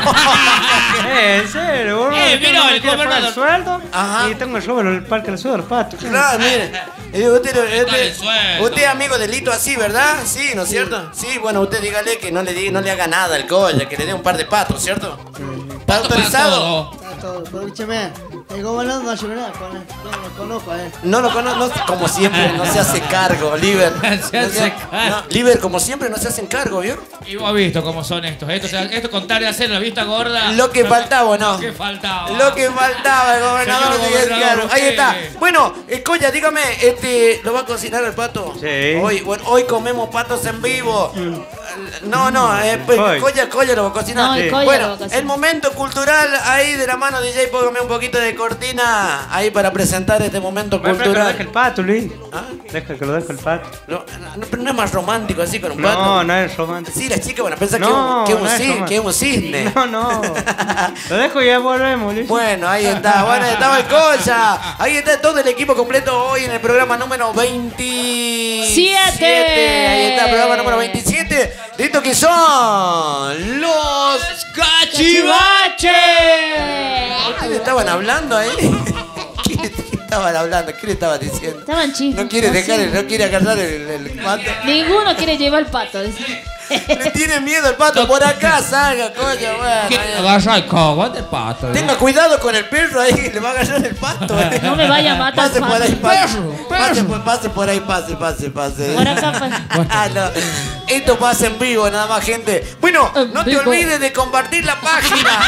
Eh, en serio, vos Eh, no mira, me el quiere pagar el gobernador. sueldo Ajá. y tengo el robo en el parque del sur de los patos. Claro, mire. Eh, usted, Dale usted, sueldo. usted es amigo de Lito así, ¿verdad? Sí, ¿no es cierto? Sí, bueno, usted dígale que no le, diga- no le haga nada al Coya, que le dé un par de patos, ¿cierto? ¿Está autorizado? Está todo, pero escúcheme, el gobernador no hace nada con él. Yo no lo conozco a él. No lo conozco, no- como siempre, no se hace cargo, Liber. Se hace cargo. No, Liber, como siempre, no se hacen cargo, ¿vio? Y vos has visto cómo son estos. Esto, esto con tal de hacer la vista gorda. Lo que faltaba, ¿no? Lo que faltaba. Lo que faltaba, el gobernador. Señor sí, gobernador, claro. Ahí usted. está. Bueno, eh, Coya, dígame, este, ¿lo va a cocinar el pato? Sí. Hoy, bueno, hoy comemos patos en vivo. No, no, eh, pues, Hoy. Coya, Coya lo va a cocinar. No, el Sí. Coya Bueno, lo va a cocinar. el momento cultural ahí de la mano D J, póngame un poquito de cortina ahí para presentar este momento Bueno, pero que lo deje cultural. el pato, Luis. ¿Ah? Deja que lo deje el pato. No, no, pero no es más romántico así con un pato. No, no es romántico. Sí, las chicas van a pensar No, que es un, no que es un es cis- romántico. que es un cisne. No, no. Lo dejo y ya volvemos, Luis. Bueno, ahí está, bueno, ahí estaba el Coya. Ahí está todo el equipo completo hoy en el programa número veintisiete. Siete. Ahí está, programa número veintisiete. Listo que son los ¡Cachivache! ¿Qué le estaban hablando ahí? ¿Qué le qué estaban hablando? ¿Qué le estaban diciendo? Estaban chismes. No quiere dejar, el- no quiere agarrar el, el pato. Ninguno quiere llevar el pato. dice. Le tiene miedo el pato. Por acá salga, coño, bueno. ahí. Agarra el cogo del pato. Tenga cuidado con el perro ahí, le va a agarrar el pato. eh. No me vaya a matar Pase el por ahí, pato. pase. Pase, por- pase por ahí, pase, pase, pase. Por acá, pa- Ah, no. Esto pasa en vivo, nada más, gente. Bueno, no te vivo. olvides de compartir la página.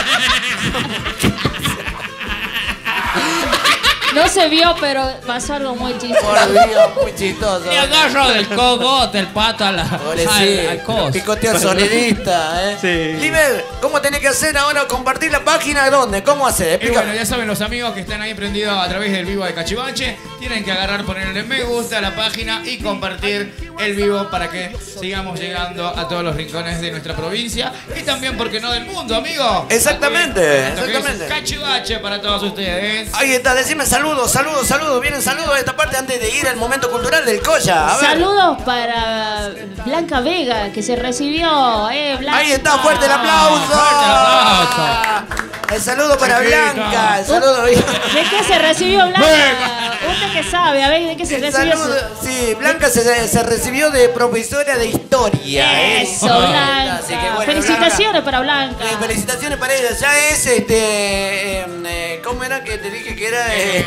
No se vio, pero pasó algo muy chistoso. Por Dios, muy chistoso. Le agarro del cogote el pato a la, Pobre, al, sí, al coso. picoteo sonidista, ¿eh? Sí. Liber, ¿cómo tenés que hacer ahora? ¿Compartir la página? ¿Dónde? ¿Cómo hacer? Y Explícame. bueno, ya saben los amigos que están ahí prendidos a través del vivo de Cachivache, tienen que agarrar, ponerle me gusta a la página y compartir el vivo para que sigamos llegando a todos los rincones de nuestra provincia y también, porque no, del mundo, amigo. Exactamente, Esto que es exactamente. Cachivache para todos ustedes. Ahí está, decime saludos, saludos, saludos. Vienen saludos a esta parte antes de ir al momento cultural del Coya. A ver. Saludos para Blanca Vega, que se recibió. Eh, Blanca. Ahí está, fuerte el aplauso. Fuerte el aplauso. El saludo para Chiquita. Blanca. El saludo. ¿De qué se recibió Blanca? Usted que sabe, a ver, ¿de qué se El recibió? saludo, sí, Blanca se, se recibió de profesora de historia. ¿eh? Eso, Blanca. Así que, bueno, Felicitaciones para Blanca. Blanca. Eh, felicitaciones para ella. Ya es este. eh, eh, ¿Cómo era que te dije que era? Eh,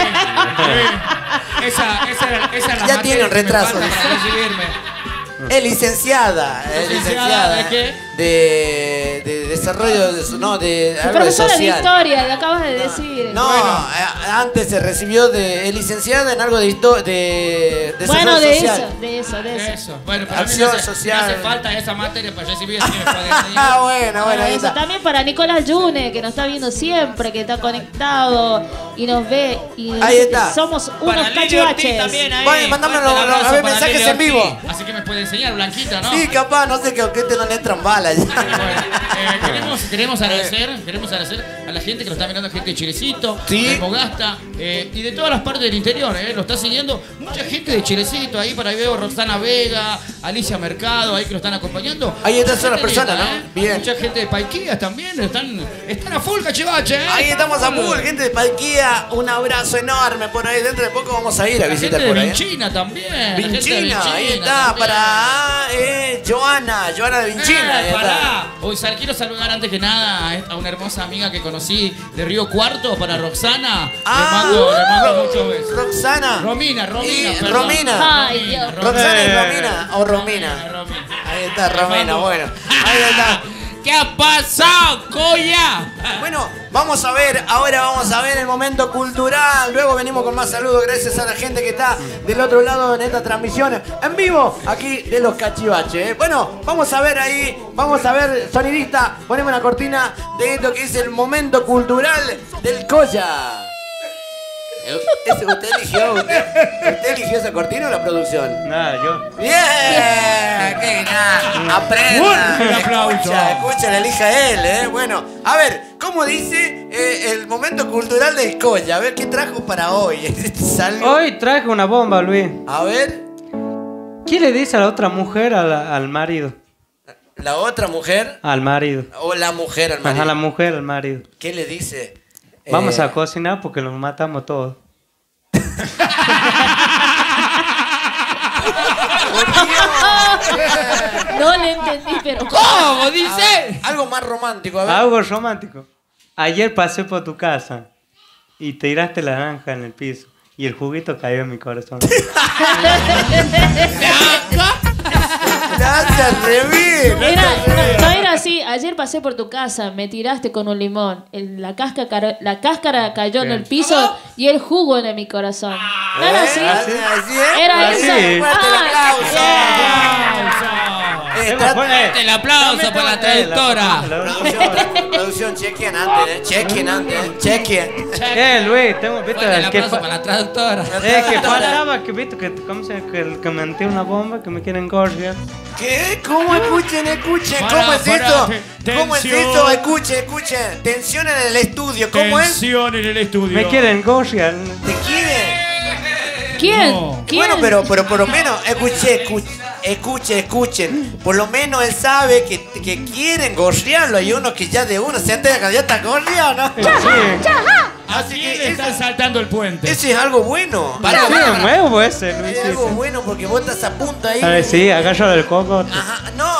Esa, esa, era- esa es la Ya materia tiene un que me retraso. falta para recibirme. es licenciada. Es ¿Licenciada licenciada. de qué? De, de desarrollo de su. No, de algo de Profesora de social. historia, le acabas de decir. No, eh, antes se recibió de. Es licenciada en algo de historia. De, de Bueno, desarrollo de social. eso, de eso, de eso. Eso. Bueno, pero Acción a mí me hace, social. me hace falta esa materia para recibir, así que me puede Ah, enseñar. bueno, bueno, Bueno, ahí eso está. también para Nicolás Yune, que nos está viendo siempre, que está conectado y nos ve. Y Ahí dice que está. somos unos Para Lili Ortiz cachivaches. también ahí. Vaya, mándamelo, Fuerte el a abrazo ver para mensajes Lili en vivo. Ortiz. Así que me puede enseñar, Blanquita, ¿no? Sí, capaz, no sé que a usted no le entran balas. ya. Eh, queremos, queremos agradecer, queremos agradecer a la gente que nos está mirando, gente de Chilecito, Sí. de Mogasta eh, y de todas las partes del interior, eh, lo está siguiendo mucha gente de Chilecito, ahí para ahí veo Roxana Vega, Alicia Mercado, ahí que lo están acompañando. Ahí están Mucha las gente personas, linda, ¿no? ¿eh? Bien. Mucha gente de Paiquías también, están, están a full cachivache, ¿eh? Ahí estamos a full, gente de Palquía, un abrazo enorme por ahí. Dentro de poco vamos a ir a La visitar gente de por ahí. Vinchina también. la gente de Vinchina, ahí Vinchina está, también. para eh, Joana, Joana de Vinchina. Eh, ahí está. pará. Hoy sal- quiero saludar antes que nada a una hermosa amiga que conocí de Río Cuarto, para Roxana. Ah, le mando, le mando Ro- muchos besos. Roxana. Romina, Romina, Y perdón. Romina. Ay, Dios. Roxana Eh. y Romina. O Romina. Ahí está, Romina, bueno. Ahí está. ¿Qué ha pasado, Coya? Bueno, vamos a ver, ahora vamos a ver el momento cultural. Luego venimos con más saludos gracias a la gente que está del otro lado en esta transmisión en vivo aquí de los cachivaches. ¿eh? Bueno, vamos a ver ahí, vamos a ver, sonidista, poneme una cortina de esto que es el momento cultural del Coya. ¿Ese usted eligió? ¿Usted, ¿Usted eligió esa cortina o la producción? Nada, yo. ¡Bien! ¡Qué gran! ¡Aprenda! Un aplauso. Escucha, escucha, la elija él, ¿eh? Bueno, a ver, ¿cómo dice eh, el momento cultural del Coya? A ver, ¿qué trajo para hoy? ¿Es algo? Hoy traje una bomba, Luis. A ver, ¿Qué le dice a la otra mujer a la- al marido? la otra mujer Al marido. o la mujer al marido. Ajá, la mujer al marido. ¿Qué le dice? Vamos Eh, a cocinar porque los matamos todos. No le entendí, pero. ¿Cómo dice? Ah, algo más romántico, a ver. Algo romántico. Ayer pasé por tu casa y tiraste la naranja en el piso y el juguito cayó en mi corazón. Gracias, Revin. Era, no, no era así. Ayer pasé por tu casa, me tiraste con un limón. El- la, cáscara, la cáscara cayó en el piso y el jugo en mi corazón. ¿No era así? Así, así es. Era Así eso. es. Fuerte el Ah, aplauso. Eh, trata- El aplauso para la traductora. Producción, producción, chequen antes, eh. Chequen antes, eh. Chequen. Eh, Luis, tengo, viste, Fuerte el que, aplauso fa- para la traductora. eh, que faltaba, que viste, que, ¿cómo se llama? Que, que metí una bomba, que me quieren gorrear. ¿Qué? ¿Cómo? Escuchen, escuchen. Para, ¿Cómo es para, esto? te- ¿Cómo es tensión. esto? Escuchen, escuchen. Tensión en el estudio. ¿Cómo es? Tensión en el estudio. Me quieren gorrear. ¿Te quieren? ¿Quién? No. ¿Quién? Bueno, pero, pero por lo menos, escuchen, escuchen, escuchen, escuchen. Por lo menos él sabe que, que quieren gorrearlo. Hay uno que ya de uno se entera que ya está gorreado, ¿no? Sí. Así que le están saltando el puente. Eso es algo bueno. Sí, es nuevo ese, Es algo Luisito. bueno porque vos estás a punto ahí. A ver, sí, agarro el coco. Ajá, no.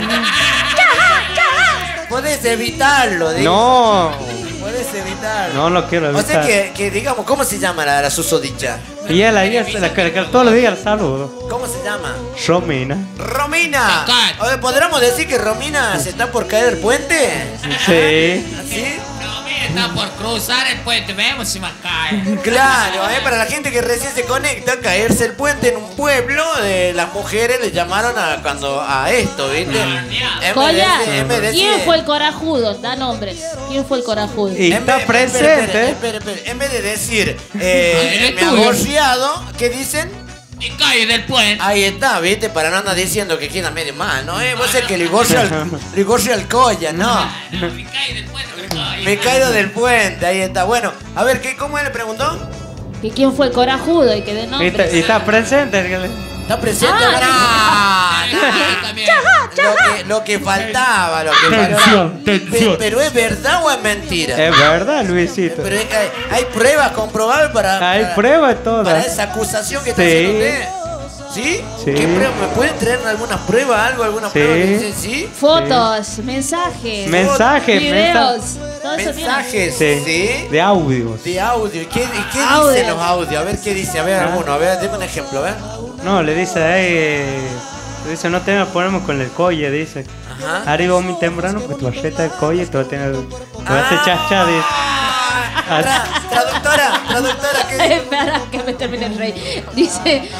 Podés evitarlo, digo. No, Podés evitarlo. no lo quiero O sea evitar. que, que digamos, ¿cómo se llama la, la susodicha? Y él ahí, es la que, que todos los días el saludo. ¿Cómo se llama? Romina. Romina. Acá. A ver, ¿podríamos decir que Romina se está por caer el puente? Sí. ¿Así? Está por cruzar el puente. Vemos si me cae. Claro, ¿eh? Para la gente que recién se conecta, caerse el puente en un pueblo, de las mujeres le llamaron a cuando a esto, ¿viste? En Coya, vez de- en vez de ¿quién decir- fue el corajudo? Da nombres. ¿Quién fue el corajudo? Y En está vez- presente. espere, espere, espere, espere. En vez de decir, eh, El me ha estudio. gorreado, ¿qué dicen? Y cae del puente. Ahí está, ¿viste? Para no andar diciendo que queda medio mal, ¿no? Eh, vos es que le gorrea al, le gorrea al Coya, ¿no? Me cae del puente. me cae. Me he caído del puente, ahí está. Bueno, a ver, ¿qué, ¿cómo él le preguntó? ¿Y quién fue el corajudo? Y que de Y está, nombres. y está presente. ¿Está presente? Ah, No, no, También. lo, que, lo que faltaba, lo que faltaba. Tensión, tensión. Pe- Pero ¿es verdad o es mentira? Es verdad, Luisito. Pero hay, hay pruebas comprobables para, Hay para, pruebas para todas. esa acusación que está Sí. haciendo usted. ¿Sí? Sí. ¿Qué prueba? ¿Me pueden traer algunas pruebas, algo, alguna Sí. prueba que dice sí? Fotos, mensajes, Mensajes, videos. Todo eso tiene. Mensajes, Sí. ¿sí? De audios. De audio. ¿Y qué, y qué Audio. dicen los audios? A ver qué dice. A ver, Ah. alguno. A ver, dime un ejemplo, a ver. No, le dice, eh, le dice, no te nos ponemos con el colle, dice. Ajá. Arriba muy temprano, pues tu receta el colle, te va a tener, te va a hacer chachá, dice. Ah, tra- traductora, traductora, ¿qué dice? Espera que me termine el rey. Dice.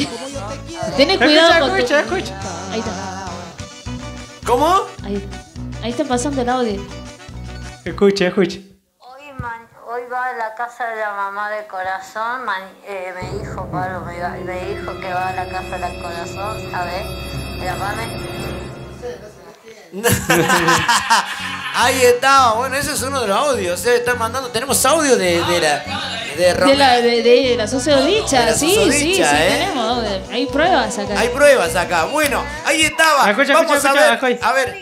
Ten Escucha, cuidado con tu... escucha, escucha. Ahí está. ¿Cómo? Ahí, ahí está pasando el audio. Escucha, escucha. Hoy, ma- hoy va a la casa de la mamá de corazón. ma- eh, me dijo Pablo, me, iba- me dijo que va a la casa del corazón, ¿sabes? Llamame. Ahí está. Bueno, ese es uno de los audios. Se están mandando. Tenemos audio de, de la, de, De la, de, de la susodicha, De la sí, susodicha, sí, sí, ¿eh? tenemos. Hay pruebas acá. Hay pruebas acá. Bueno, ahí estaba. Escucha, Vamos escucha, a ver. escucha, A ver.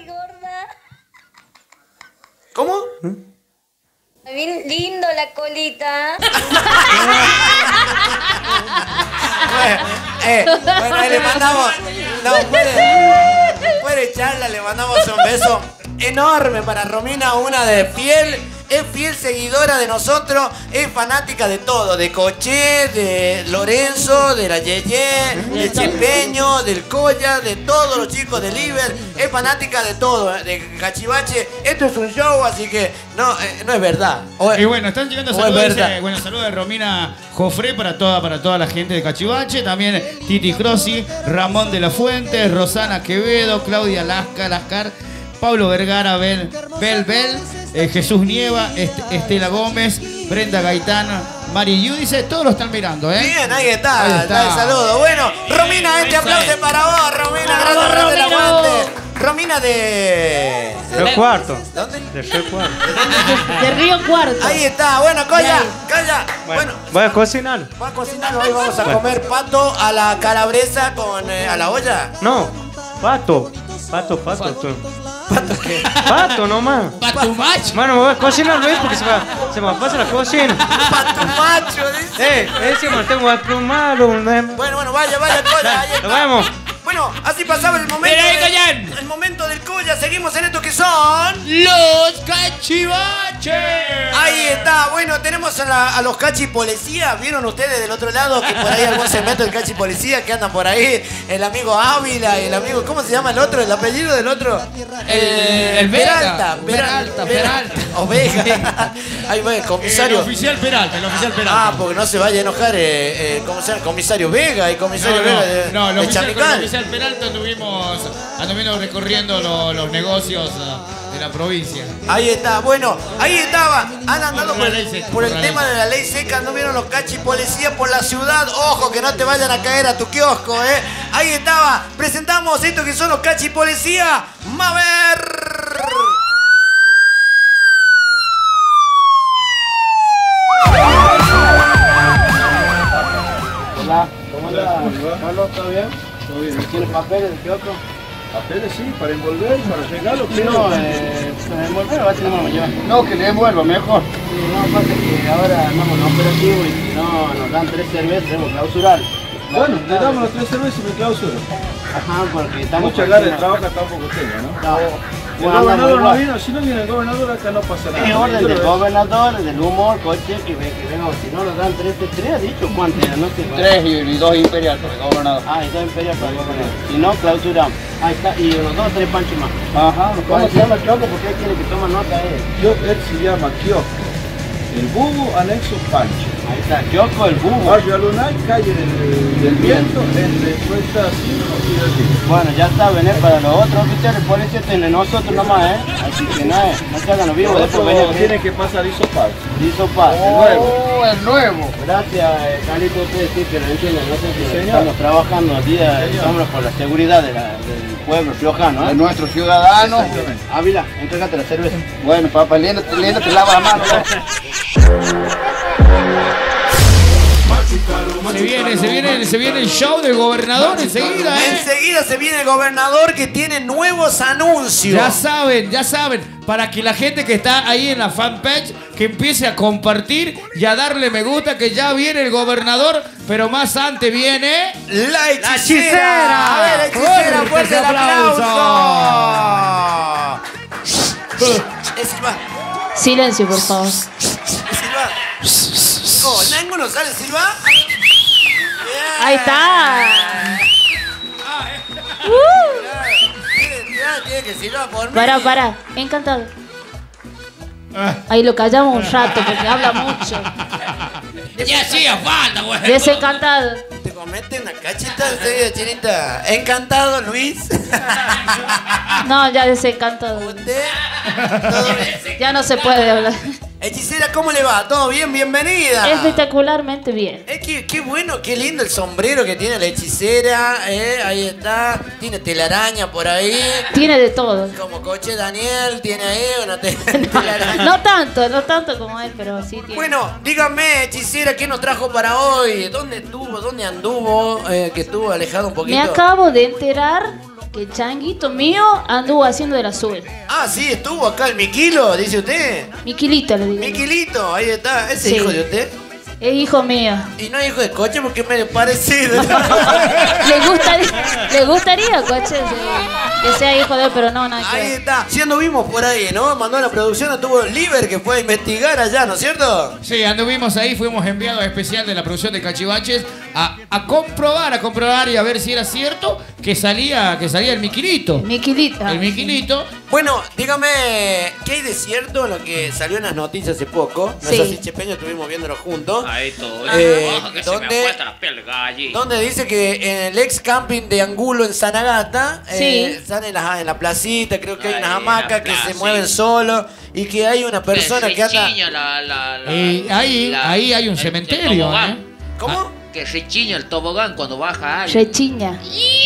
¿Cómo? Bien lindo la colita. Eh, bueno, ahí le mandamos. No, puede, puede echarla, le mandamos un beso enorme para Romina, una de fiel. Es fiel seguidora de nosotros, es fanática de todo, de Coché, de Lorenzo, de la Yeye, del Chepeño, del Colla, de todos los chicos de Liber, es fanática de todo, de Cachivache. Esto es un show, así que no, eh, no es verdad. O, Y bueno, están llegando o es saludos, verdad. dice, bueno, saludos de Romina Jofré para toda, para toda la gente de Cachivache, también Titi Crossi, Ramón de la Fuente, Rosana Quevedo, Claudia Lasca, Lascar, Pablo Vergara, Bel, Bel, Bel, eh, Jesús Nieva, Est- Estela Gómez, Brenda Gaitán, Mari Yudice, todos lo están mirando, ¿eh? Bien, ahí está, Ahí está. está. el saludo. Bueno, Romina, este Eso aplauso es. para vos, Romina, Bravo, gracias por el Romino. aguante. Romina de... Río Cuarto. ¿Dónde? De Río Cuarto. De Río Cuarto. Ahí está, bueno, Colla, Ahí. Colla. Bueno, Voy a cocinar. va a cocinar, hoy vamos a Bueno. comer pato a la calabresa con eh, a la olla. No, pato. Pato, pato. tú. ¿Pato qué? Pato nomás. ¿Pato macho? Mano, me voy a cocinar, Luis, porque se me, se me pasa la cocina. Pato macho, dice. Eh, encima tengo a malo. Bueno, bueno, vaya, vaya, Colla, ahí está. Nos vemos. Bueno, así pasaba el momento. Mira ahí, de- Collán. el momento del Colla. Seguimos en esto que son. Los Cachivaches. Ahí está, bueno, tenemos a, la- a los Cachi Policía. ¿Vieron ustedes del otro lado que por ahí algún segmento del Cachi Policía que andan por ahí? El amigo Ávila, el amigo, ¿cómo se llama el otro? ¿El apellido del otro? El, el Vega. Peralta, Peralta, Peralta. O Vega. Ahí va el El comisario. oficial Peralta, el oficial Peralta. Ah, porque no se vaya a enojar, eh, eh, ¿cómo se llama? Comisario Vega y comisario No, Vega no, de, no, el de oficial, con el Chamical. oficial Peralta anduvimos, anduvimos recorriendo lo- los negocios ah, de la provincia. Ahí está, bueno, ahí estaba. Han andado Por la por, ley seca, por el por la tema ley. de la ley seca, no vieron los Cachi Policía por la ciudad. Ojo, que no te vayan a caer a tu kiosco, eh. Ahí estaba. Presentamos esto que son los Cachi Policía. Maver. Hola, ¿cómo anda? Carlos, ¿todo bien? ¿Todo bien? ¿Tienes papeles de kiosco? Papeles sí, para envolver, para regalo. Sí, no, eh, para envolver, a ver si no me lo llevan. No, que le envuelva mejor. Sí, no, pasa que ahora andamos en operativo y si no nos dan tres cervezas, tenemos que clausurar. Bueno, le damos las tres cervezas y me clausuro. Ajá, porque estamos... Mucha ganas de trabajo tampoco tengo, ¿no? No. El Bueno, gobernador andamos no igual. vino, si no viene el gobernador acá no pasa nada. Es Yo orden lo del veo. gobernador, del humor, coche, que, ve- que venga, si no nos dan tres, tres, tres, ha dicho cuánto era, no sé. Tres y, y dos imperial para el gobernador. Ah, y dos imperial para el gobernador. Si no, clausuramos. Ahí está, y los dos, tres panchos más. Ajá, ¿Cómo se llama el kiosco? Porque él quiere que toma nota él. Yo, él se llama kiosco. El Bubo Anexo Pancho. Ahí está, kiosco el Bubo. Barrio Alunay, calle del, del Viento, entre Cuesta cinco y del Viento. Bueno, ya saben, ¿eh? Para los otros oficiales policías tienen nosotros nomás, ¿eh? Así que nada, no se hagan los vivos, después Nosotros venimos. tienen que pasar hisopado. Hisopado. El nuevo. el nuevo. Gracias, eh, Carlito, ustedes sí que lo entienden, no sé si Señor. estamos trabajando día, estamos por la seguridad de la- del pueblo riojano, ¿eh? De nuestros ciudadanos. Exactamente. Ávila, entrégate la cerveza. Bueno, papá, lindo, lindo te lava la mano. Se viene, se viene, se viene el show del gobernador enseguida, ¿eh? Enseguida se viene el gobernador que tiene nuevos anuncios. Ya saben, ya saben, para que la gente que está ahí en la fanpage que empiece a compartir y a darle me gusta que ya viene el gobernador, pero más antes viene La hechicera. hechicera. A ver, la hechicera, Fuerte fuerte el ese aplauso. aplauso. Es Silva. Silencio, por favor. Es Silva. Oh, ¿ninguno sale Silva? Ahí está. Ya, tiene que Silva por mí. Para, para. Encantado. Ahí lo callamos un rato porque habla mucho. Ya hacía falta, güey. Desencantado. Te comete una cachita en serio, chinita. Encantado, Luis. No, ya desencantado. Ya no se puede hablar. Hechicera, ¿cómo le va? ¿Todo bien? Bienvenida. Espectacularmente bien. Es que, qué bueno, qué lindo el sombrero que tiene la hechicera. Eh, ahí está. Tiene telaraña por ahí. Tiene de todo. Como Coche Daniel, tiene ahí una te- telaraña. No tanto, no tanto como él, pero sí tiene. Bueno, dígame, hechicera, ¿qué nos trajo para hoy? ¿Dónde estuvo? ¿Dónde anduvo? Eh, que estuvo alejado un poquito. Me acabo de enterar que el changuito mío anduvo haciendo de la suya. Ah, sí, estuvo acá el Miquilo, dice usted. Miquilito le digo. Miquilito, ahí está. ¿Ese Sí. hijo de usted? Es hijo mío. Y no es hijo de Coche porque es medio parecido. Le gustaría, le gustaría, coche, sí, que sea hijo de él, pero no, nada que Ahí ver. está. Si anduvimos por ahí, ¿no? Mandó a la producción, estuvo Liber que fue a investigar allá, ¿no es cierto? Sí, anduvimos ahí, fuimos enviados especial de la producción de Cachivaches a, a comprobar, a comprobar y a ver si era cierto que salía, que salía el Miquilito. Miquilito. El Miquilito. Bueno, dígame, ¿qué hay de cierto en lo que salió en las noticias hace poco? Sí. Nosotros y Chepeño estuvimos viéndolo juntos. Ahí todo. Eh, Oh, que se ¿dónde? me apuesta la piel de gallina. Donde dice que en el ex camping de Angulo en Sanagata, Sí. eh, están en la, en la placita, creo que hay Ahí, unas en la hamacas que se placita. mueven solos y que hay una persona se que anda... chiña la, la, la, Y ahí, la- ahí hay un el- el cementerio, tobogán. ¿eh? ¿Cómo? Que se chiña el tobogán cuando baja alguien. Rechiña.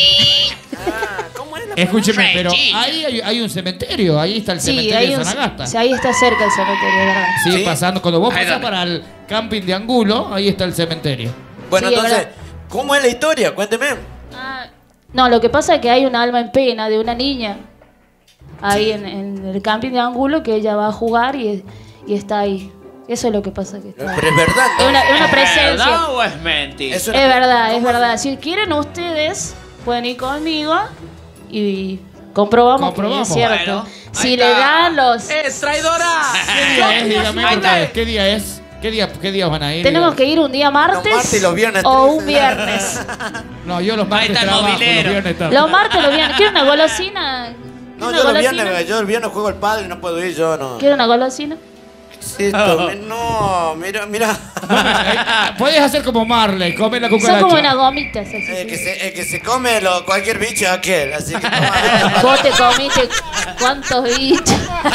Escúcheme, pero Rechiña. ahí hay, hay un cementerio, ahí está el Sí, cementerio ahí, de un- Sanagasta. sí, ahí está cerca el cementerio, ¿verdad? Sí, ¿Sí? pasando, cuando vos Ahí pasás dale. para el camping de Angulo, ahí está el cementerio. Bueno, Sí, es entonces, verdad. ¿cómo es la historia? Cuénteme. Ah, no, lo que pasa es que hay un alma en pena de una niña ahí en, en el camping de Angulo que ella va a jugar y, y está ahí. Eso es lo que pasa. Que está. Pero es verdad, Es una, es una ¿Es presencia. verdad o es mentira? Es Es verdad, es verdad. Si quieren ustedes, pueden ir conmigo y comprobamos, Comprobamos. que es cierto. Bueno, si ahí le está. dan los... ¡Es traidora! ¿Qué día es? Dígame, Ahí por está. favor, ¿qué día es? ¿Qué día, qué días van a ir? Tenemos que ir un día martes, Los martes y los viernes. o un viernes. No, yo los martes está el trabajo, los mobilero. viernes también. Los martes, los viernes. ¿Quiere una golosina? No, ¿Quiere yo una los golosina? viernes, yo el viernes juego al padre, no puedo ir, yo no. ¿Quiere una golosina? ¿Qué es esto? No, mira, mira. Puedes hacer como Marley, come la Son cucaracha. como unas gomitas. Así, El que sí. se, el que se come lo, cualquier bicho es aquel, así que Vos te comiste cuántos bichos.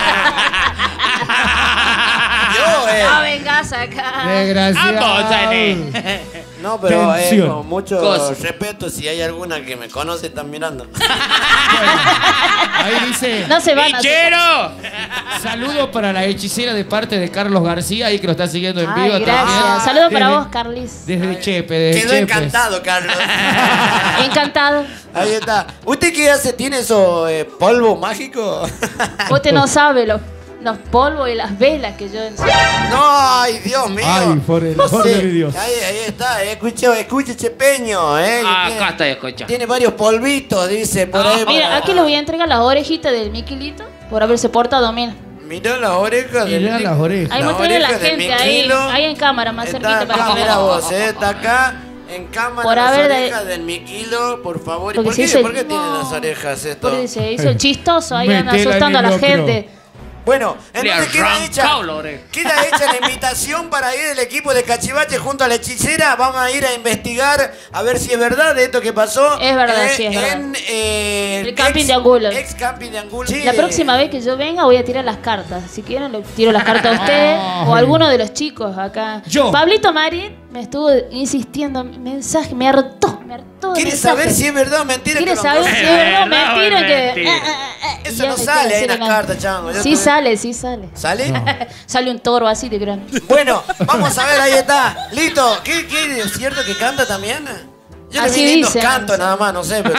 yo, eh. No vengas acá. Desgraciado. Vamos, Dani. No, pero eh, Tensión. con mucho Cosa. respeto, si hay alguna que me conoce, están mirando. Ahí dice, No se van a... ¡Bichero! saludo para la hechicera de parte de Carlos García, ahí que lo está siguiendo en Ay, vivo gracias. también. Saludos para Desde- vos, Carlis. Desde Chepe, desde Quedó Chepes. encantado, Carlos. Encantado. Ahí está. ¿Usted qué hace? ¿Tiene esos eh, polvo mágico? Usted no sabe los, los polvos y las velas que yo enseño. No, ay, Dios mío. Ay, por el amor Sí, de mi Dios. Ahí, ahí está, eh, escuche, escuche Chepeño, eh. que Ah, tiene, acá está escucha. tiene varios polvitos, dice por Ah, ahí. Mira, aquí le voy a entregar las orejitas del Miquilito por haberse portado bien. Mirá las orejas del Mirá las orejas. Ahí Las mostrarle a la orejas de gente, mi ahí, kilo. ahí en cámara, más Está cerquita para acá, que mira vean. vos, eh, está acá en cámara Por las haber de- orejas del Miquilo, por favor. ¿Y Porque por se qué, hizo el- ¿por qué tiene No. las orejas esto? Porque se hizo el chistoso, ahí anda Metela asustando a en el la locro. gente. Bueno, Le entonces queda arrancao hecha, la oreja. queda hecha la invitación para ir el equipo de Cachivache junto a la hechicera. Vamos a ir a investigar a ver si es verdad esto que pasó. Es verdad, eh, sí, es en, eh, El camping ex- de Angulo. Ex camping de Angulo. Sí. La próxima vez que yo venga voy a tirar las cartas. Si quieren, le tiro las cartas a ustedes o a Ay. alguno de los chicos acá. Yo. Pablito Marín me estuvo insistiendo, mensaje, me hartó, me hartó. de ¿Quiere mensajes. saber si es verdad o mentira? ¿Quiere que lo saber si encontré? es verdad o verdad o mentira? es Que, mentira? ah, ah, ah, y Eso ya no me sale quedo ahí en las así, cartas, chango. Yo Sí te- sale, sí sale. ¿Sale? Sale un toro así de grande. Bueno, vamos a ver, ahí está. Listo. ¿Qué, qué es cierto que canta también? Yo le Así vi lindos dicen. cantos nada más, no sé, pero...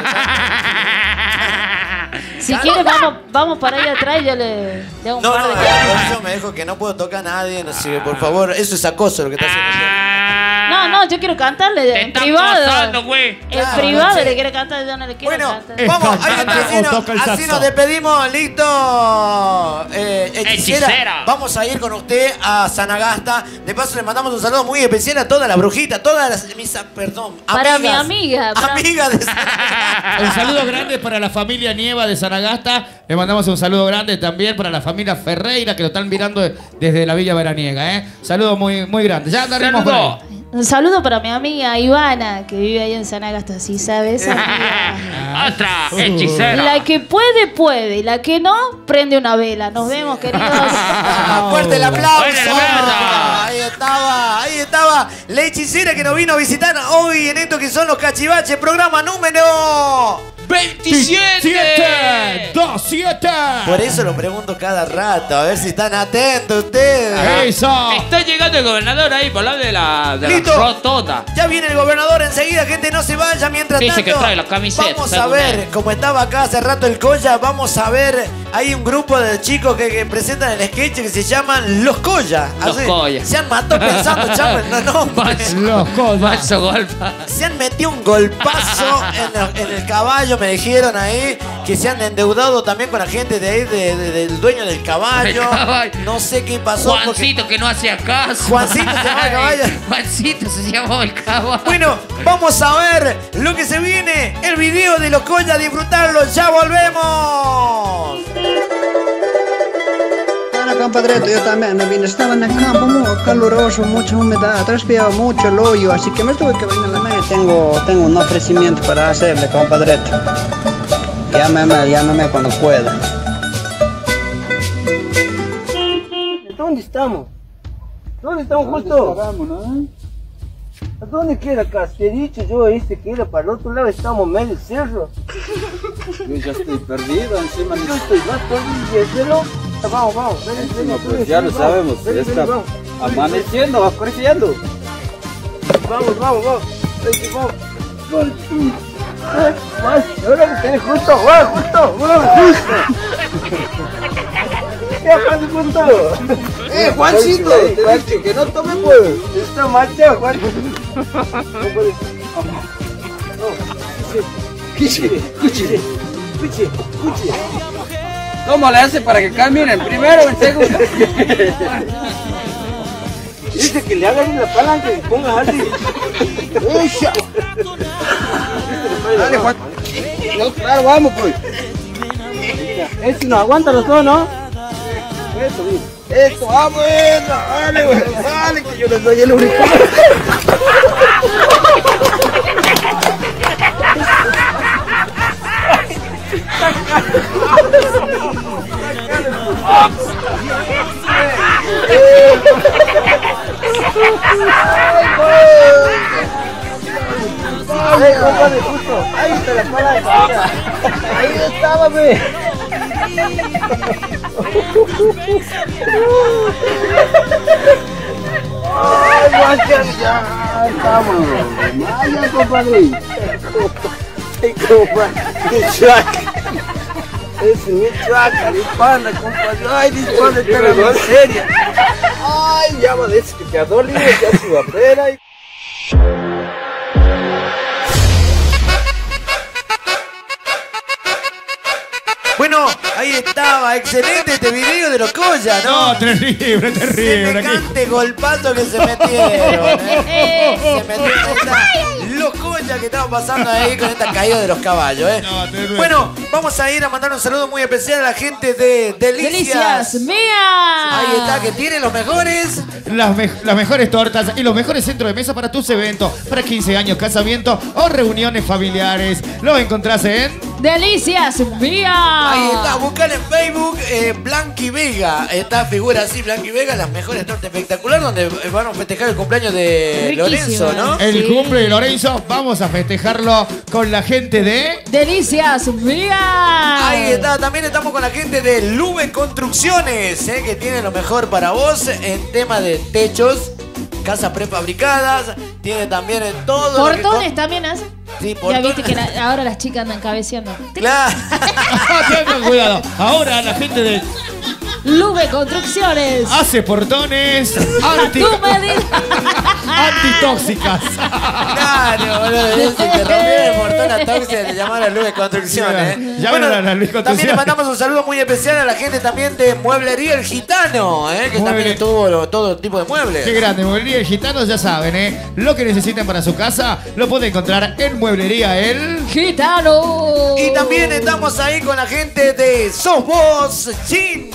Si quiere, vamos, vamos para ahí atrás y yo le, le hago un No, par no, de el cartas. profesor me dijo que no puedo tocar a nadie, no sé, por favor, eso es acoso lo que está haciendo. No, no, yo quiero cantarle en están privado. acosando, güey. En Claro, privado no sé. le quiere cantar, yo no le quiero Bueno, cantar. vamos, ahí está, cantante así o nos, toca el así saxo. nos despedimos, listo. Eh, hechicera, Hechicera. vamos a ir con usted a Sanagasta. De paso le mandamos un saludo muy especial a todas las brujitas, todas las, mis, perdón, Para amigas, mi amiga, para- Amigas de Sanagasta. Un saludo grande para la familia Nieva de Sanagasta. Le mandamos un saludo grande también para la familia Ferreira que lo están mirando desde la Villa Veraniega. ¿eh? Saludo muy, muy grande. Ya andaremos por ahí. Un Un saludo para mi amiga Ivana, que vive ahí en San Agustín, ¿sabes? Otra hechicera. La que puede, puede. Y la que no, prende una vela. Nos vemos, queridos. Fuerte el aplauso. Ahí estaba, ahí estaba la hechicera que nos vino a visitar hoy en esto que son los cachivaches, programa número veintisiete. dos siete. Por eso lo pregunto cada rato, a ver si están atentos ustedes. Eso. Está llegando el gobernador ahí por lado de la, de Listo. la rotota. Ya viene el gobernador enseguida, gente, no se vaya mientras Dice tanto. que trae las camisetas. Vamos a ver, como estaba acá hace rato el Colla, vamos a ver, hay un grupo de chicos que, que presentan el sketch que se llaman Los Colla. Los Colla. Se han matado pensando, chamo, en los nombres. Los Colla. Falso golpa. Se han metido un golpazo en el, en el caballo, me dijeron ahí, que se han endeudado también con la gente de ahí, de, de, del dueño del caballo. El caballo. No sé qué pasó. Juancito porque... que no hacía caso. Juancito se llama el caballo. Juancito se llamaba el caballo. Bueno, vamos a ver lo que se viene, el video de Los Colla, a disfrutarlo, ya volvemos. Hola compadrito, yo también me vine, estaba en el campo muy caluroso, mucha humedad, transpiraba mucho el hoyo, así que me tuve que venir a la media. Tengo, tengo un ofrecimiento para hacerle, compadrito. Llámeme, llámeme cuando pueda. ¿Dónde estamos? ¿Dónde estamos justo? ¿A dónde queda acá? Te he dicho yo, este que era para el otro lado, estamos medio del cerro. Yo ya estoy perdido encima de... Yo estoy más perdido del cerro. Vamos, vamos, ven, ven, No, ven, pues ven, ya lo vamos, sabemos, ven, ya ven, está vamos. amaneciendo, va creciendo. Vamos, vamos, vamos. Ven, vamos. Más, ahora que tenés justo, va, justo, va, justo. ¿Qué haces justo? Eh, Juancito, te he dicho que no tome pues. Está macho, Juan. No puedes. Escuche, escuche, escuche, escuche. ¿Cómo le hace para que caminen? ¿Primero o en segundo? Dice que le hagas la palanca y pongas así. ¡Ucha! Dale, Juan. No, claro, vamos pues. Este no aguanta los dos, ¿no? Eso, mira. Eso, vamos, eso. Dale, güey. Dale, que yo les doy el único. Ay, compadre, justo. Ahí está la palanca. Ahí estaba, ve. Ay, guacha, ya estamos. Vaya, compadre. Ay, compadre. Mi track. Es mi track, mi pana, compadre. Ay, dispara, está la miseria. Ay, ya va a decir que te ha dolido, ya su apera. Y... Bueno, ahí estaba, excelente este video de Los Colla, ¿no? No, terrible, terrible. Semejante golpazo que se metieron, ¿eh? Se metieron esta, Los Colla que estaban pasando ahí con esta caída de los caballos, ¿eh? No, terrible. Bueno, vamos a ir a mandar un saludo muy especial a la gente de Delicias. Delicias mías. Ahí está, que tiene los mejores. Las, me las mejores tortas y los mejores centros de mesa para tus eventos, para quince años, casamiento o reuniones familiares. Lo encontrás en... Delicias mías. Ahí está, buscar en Facebook eh, Blanqui Vega. Esta figura así, Blanqui Vega, las mejores tortas espectacular, donde van a festejar el cumpleaños de Riquísimo, Lorenzo, ¿no? El Sí. cumple de Lorenzo, vamos a festejarlo con la gente de... Delicias mías. Ahí está, también estamos con la gente de Lube Construcciones, eh, que tiene lo mejor para vos en tema de techos, casas prefabricadas, tiene también en todo. lo que Portones con- también hace. Sí, Ya portones. viste que la- ahora las chicas andan cabeceando. Claro. Tengan cuidado. Ahora la gente de... Lube Construcciones. Hace portones anti... Tu medida. antitóxicas. Claro, boludo, dice que rompió el portón a tóxica de llamar a Luis Construcciones. ¿eh? Llamen a la Luis también Construcciones. le mandamos un saludo muy especial a la gente también de Mueblería El Gitano, ¿eh? que Mueble- también tuvo lo- todo tipo de muebles. Qué grande, Mueblería El Gitano, ya saben, ¿eh? Lo que necesitan para su casa lo pueden encontrar en Mueblería El Gitano. Y también estamos ahí con la gente de Sos Vos Jeans.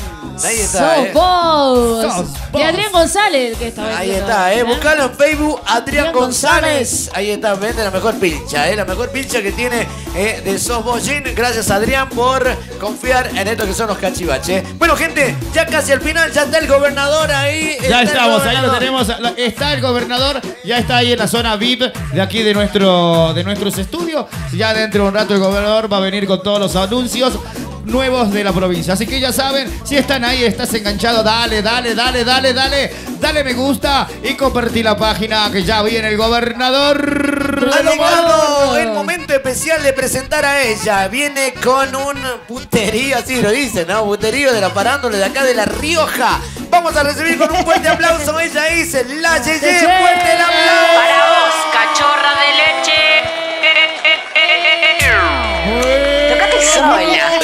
Ahí está, eh. Sos vos. De Adrián González, que está Ahí vendiendo, está, eh. ¿eh? Buscalo en Facebook, Adrián Adrián González. González. Ahí está, vende la mejor pilcha, eh. La mejor pilcha que tiene eh, de Sos vos Gin. Gracias, Adrián, por confiar en esto que son los cachivaches. Bueno, gente, ya casi al final, ya está el gobernador ahí. Ya está el estamos, ahí lo gobernador. tenemos. Está el gobernador, ya está ahí en la zona V I P de aquí de, nuestro, de nuestros estudios. Ya dentro de un rato el gobernador va a venir con todos los anuncios nuevos de la provincia. Así que ya saben, si están ahí, estás enganchado, dale, dale, dale, dale, dale, dale me gusta y compartí la página que ya viene el gobernador. Ha llegado el momento especial de presentar a ella. Viene con un puterío, así lo dicen, ¿no? Puterío de la parándole de acá de La Rioja. Vamos a recibir con un fuerte aplauso. Ella dice, la Yeye, fuerte el aplauso. Para vos, cachorra de leche. Tócate sola.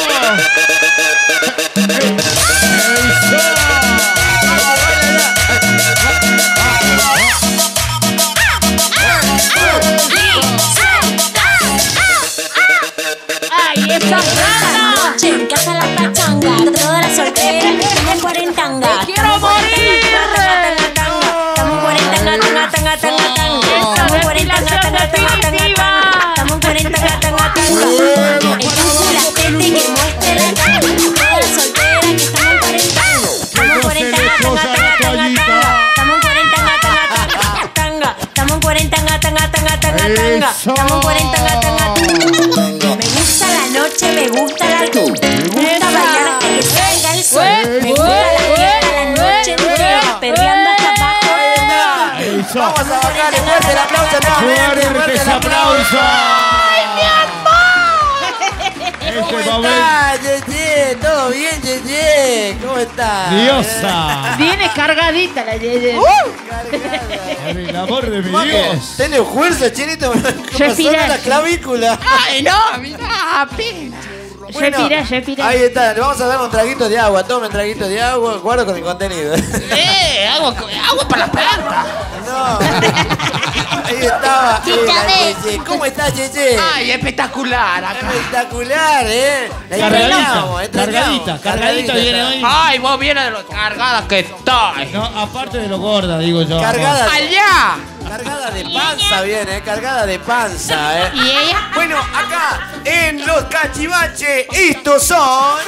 ¡Ay, esa rana! Noche en casa la pachanga, toda la soltera, estamos cuarentanga. ¡Me quiero morir! Estamos cuarentanga, tanga, tanga, tanga, tanga. Estamos cuarentanga, tanga, tanga, tanga, tanga. Estamos cuarentanga, tanga, tanga. Entonces la gente que muestre la cara, toda la soltera que estamos cuarentanga. Estamos cuarentanga, tanga, tanga, tanga, tanga. Estamos cuarentanga, tanga, tanga, tanga. Estamos cuarentanga, tanga, tanga, tanga, tanga. Estamos cuarentanga, tanga, tanga. Me gusta la noche, me gusta el alcohol. Me gusta bailar hasta que salga el sol. Me gusta la fiesta, la noche entera, perreando hasta abajo del mar. Vamos a bajarle fuerte el aplauso nuevamente. Fuerte ese aplauso. ¡Ay, mi amor! ¿Cómo Este estás, Yeye? ¿Todo bien, Yeye? ¿Cómo estás? Diosa. Viene cargadita la Yeye. Por el amor de mi Dios. Tiene fuerza, Chinito. ¿Qué pasó Respira. en la clavícula? Ay, no, mira, apenas. Respira, respira. Ahí está, le vamos a dar un traguito de agua. Tomen traguito de agua, guardo con el contenido. Eh, agua, agua para las plantas. No. Ahí estaba. Sí, eh, ya la ves. Yeye. ¿Cómo estás, Yeye? Ay, espectacular acá. Espectacular, ¿eh? La Cargadita, extrañamos, extrañamos. cargadita, cargadita viene hoy. Ay, vos vienes de lo cargada que estoy. No, aparte de lo gorda, digo yo. Cargada. Allá. Cargada de panza viene, eh, cargada de panza, eh. ¿Y ella? Bueno, acá en los cachivaches, estos son.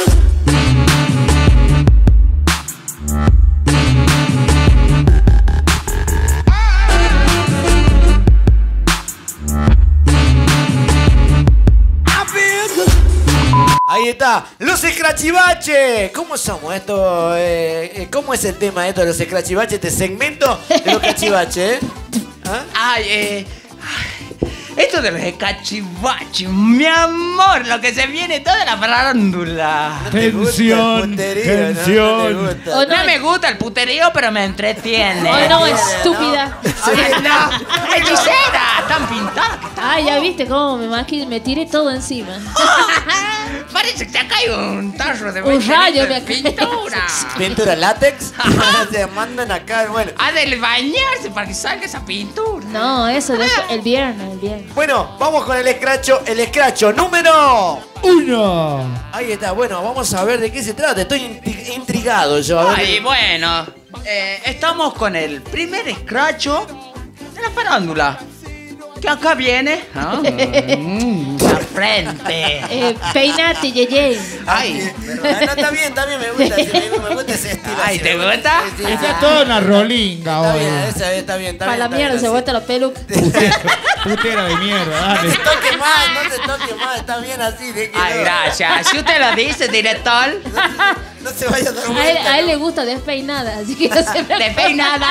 Ahí está, los escrachivaches. ¿Cómo somos esto? Eh, eh, ¿Cómo es el tema esto de los escrachivaches? Este segmento de los cachivaches, ¿eh? ¿Ah? Ay, eh. ay, esto de los cachivaches, mi amor, lo que se viene toda la farándula. Tensión, tensión. No, no me gusta el puterío, pero me entretiene. Oh, no, estúpida. Ay, no. Hechicera, tan pintada que está. Ay, ya viste cómo me, más que me tiré todo encima. Parece que te ha caído un tarro de Un rayo me de ha caído. pintura. Pintura látex. Se mandan acá, bueno. Ha de bañarse para que salga esa pintura. No, eso después, el viernes, el viernes. Bueno, vamos con el escracho, el escracho número uno. Ahí está, bueno, vamos a ver de qué se trata. Estoy intri- intrigado yo. A ver. Ay, bueno, eh, estamos con el primer escracho de la farándula. Que acá viene. Ah, mm, la frente. Eh, peinate, Yeye. Ay, Pero, ah, no, está bien, está bien, me gusta, sí, me, me gusta ese estilo. Ay, así, ¿te me gusta? Sí, sí, Está sí. toda una rolinga Está hoy. bien, esa está bien, está Para bien. la está mierda, bien, se así. vuelta la peluca. Putera de mierda, No dale. se toque más, no se toque más, está bien así. De que Ay, no, gracias. Si usted lo dice, director. no se vaya a dar A él, vuelta. a él ¿no? le gusta despeinada, así que no se me Despeinada.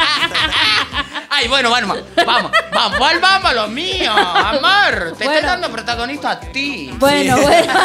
Ay, bueno, bueno, vamos, vamos, volvamos a lo mío, amor. Te Bueno. estoy dando protagonista a ti. Bueno, bueno.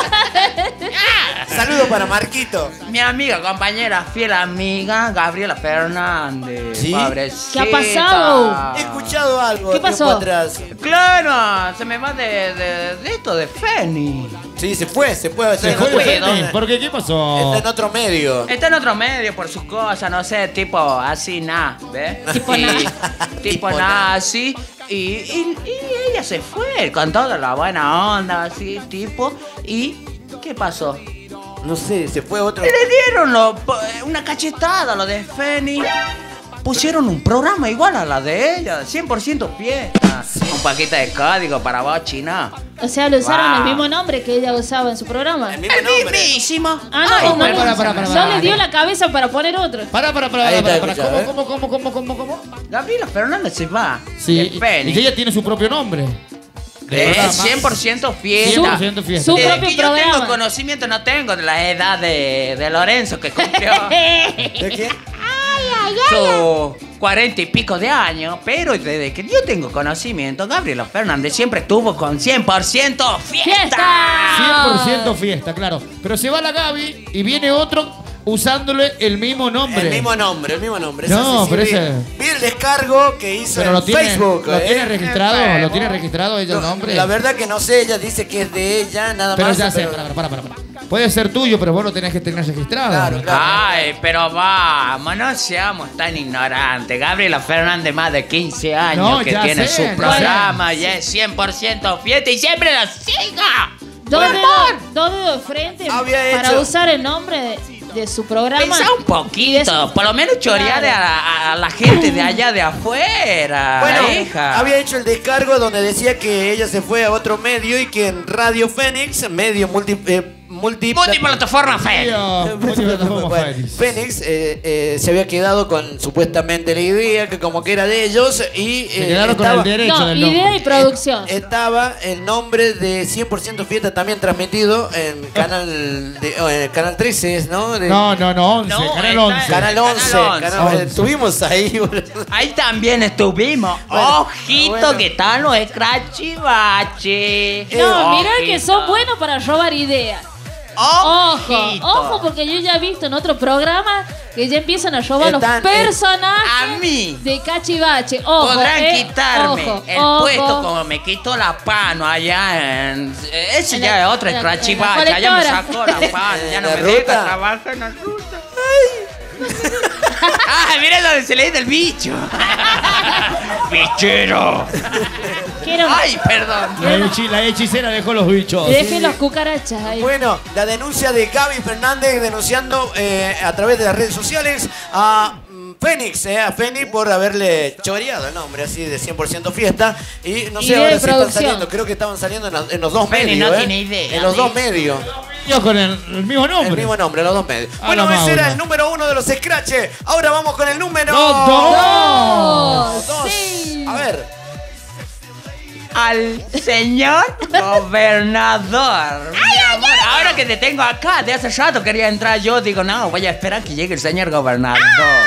Saludos para Marquito. Mi amiga, compañera, fiel amiga, Gabriela Fernández. ¿Sí? Pobrecita. ¿Qué ha pasado? He escuchado algo ¿Qué tiempo pasó? atrás. Claro, se me va de, de, de esto de Feni. Sí, se fue, se fue. Se está fue en otro- de Feni. ¿Por qué? ¿Qué pasó? Está en otro medio. Está en otro medio por sus cosas, no sé, tipo así, nada, ¿ves? Tipo Y- nada. Tipo Tipo nada, nada. así. Y, y, y ella se fue con toda la buena onda, así, tipo. ¿Y qué pasó? no sé, se fue otro. Le dieron lo- una cachetada a lo de Fénix. Pusieron un programa igual a la de ella, cien por ciento fiesta. Un paquete de código para vos, China. O sea, le usaron Wow. el mismo nombre que ella usaba en su programa. El mismo El mismísimo. Ah, no, Ay, no, para, no, para, para, para, no para. le dio la cabeza para poner otro. Para, para, para, Ahí para, está, para, escucha, ¿Cómo, ¿eh? cómo, cómo, cómo, cómo, cómo? Gabriela Fernández se va. Sí, de y, Fénix. y ella tiene su propio nombre. Es cien por ciento fiesta. cien por ciento fiesta. Su Desde propio que yo programa. tengo conocimiento, no tengo de la edad de, de Lorenzo que cumplió ¿De quién? sus cuarenta y pico de años, pero desde que yo tengo conocimiento, Gabriela Fernández siempre estuvo con cien por ciento fiesta. cien por ciento fiesta, claro. Pero se va la Gaby y viene otro usándole el mismo nombre. El mismo nombre, el mismo nombre. No, Eso sí, pero vi, ese- vi el descargo que hizo Pero en lo tiene, Facebook. lo ¿eh? tiene registrado, lo tiene registrado ella el nombre. La verdad que no sé, ella dice que es de ella, nada Pero más. ya sé, para, para, para, para. Puede ser tuyo, pero vos lo tenés que tener registrado. Claro, claro. Ay, pero vamos, no seamos tan ignorantes. Gabriela Fernández, más de quince años No, que ya tiene sé, su ya programa, ya es cien por ciento fiesta y siempre lo siga. Dos Por dedos, favor. dos dedos de frente Había para hecho- usar el nombre de, de su programa. Pensá un poquito, por lo menos chorear Claro. a, a- a la gente de allá de afuera, Bueno, hija. había hecho el descargo donde decía que ella se fue a otro medio y que en Radio Fénix, medio multi, eh, multi Multiplataforma Fénix. Multiplataforma Bueno, Fénix. Fénix eh, eh, se había quedado con supuestamente la idea que como que era de ellos y Se eh, quedaron con estaba- el derecho No, del idea nombre. y producción. Estaba el nombre de cien por ciento Fiesta también transmitido en Canal de, oh, en Canal trece, ¿no? De- No, no, no, once, No, Canal está- once. Canal once. Canal once. Canal- once. Estuvimos ahí, boludo. Ahí también estuvimos. Bueno, Ojito bueno. que están los escrachivaches. No, mirá Ojito. que son buenos para robar ideas. Ojo, Ojito. ojo, porque yo ya he visto en otro programa que ya empiezan a robar Están, los eh, personajes a mí. de cachivache. Ojo, Podrán eh, quitarme ojo, el ojo. puesto como me quitó la pano allá en... Ese En ya la- es otro en la- escrachivache. en la Allá me colectora. sacó la pano. Ya no ¿La me ruta? deja trabajar en la ruta. ¡Ah, mira donde se le dice el bicho! ¡Bichero! Quiero- ¡Ay, perdón! La, hechi- la hechicera dejó los bichos. Dejen las cucarachas ahí. Bueno, la denuncia de Gaby Fernández denunciando eh, a través de las redes sociales a mm, Fénix, eh, a Fénix por haberle choreado el nombre así de cien por ciento Fiesta. Y no sé Idea ahora de si están producción. saliendo, creo que estaban saliendo en, los- en los dos Fénix medios. no eh. tiene idea, En los dos ¿sí? medios. Yo con el, el mismo nombre. El mismo nombre, los dos medios. A Bueno, la ese era Maura. el número uno de los scratches. Ahora vamos con el número No, dos. dos. Sí. A ver. Al señor gobernador. Mi amor, ahora que te tengo acá, de hace rato quería entrar yo, digo, no, voy a esperar que llegue el señor gobernador.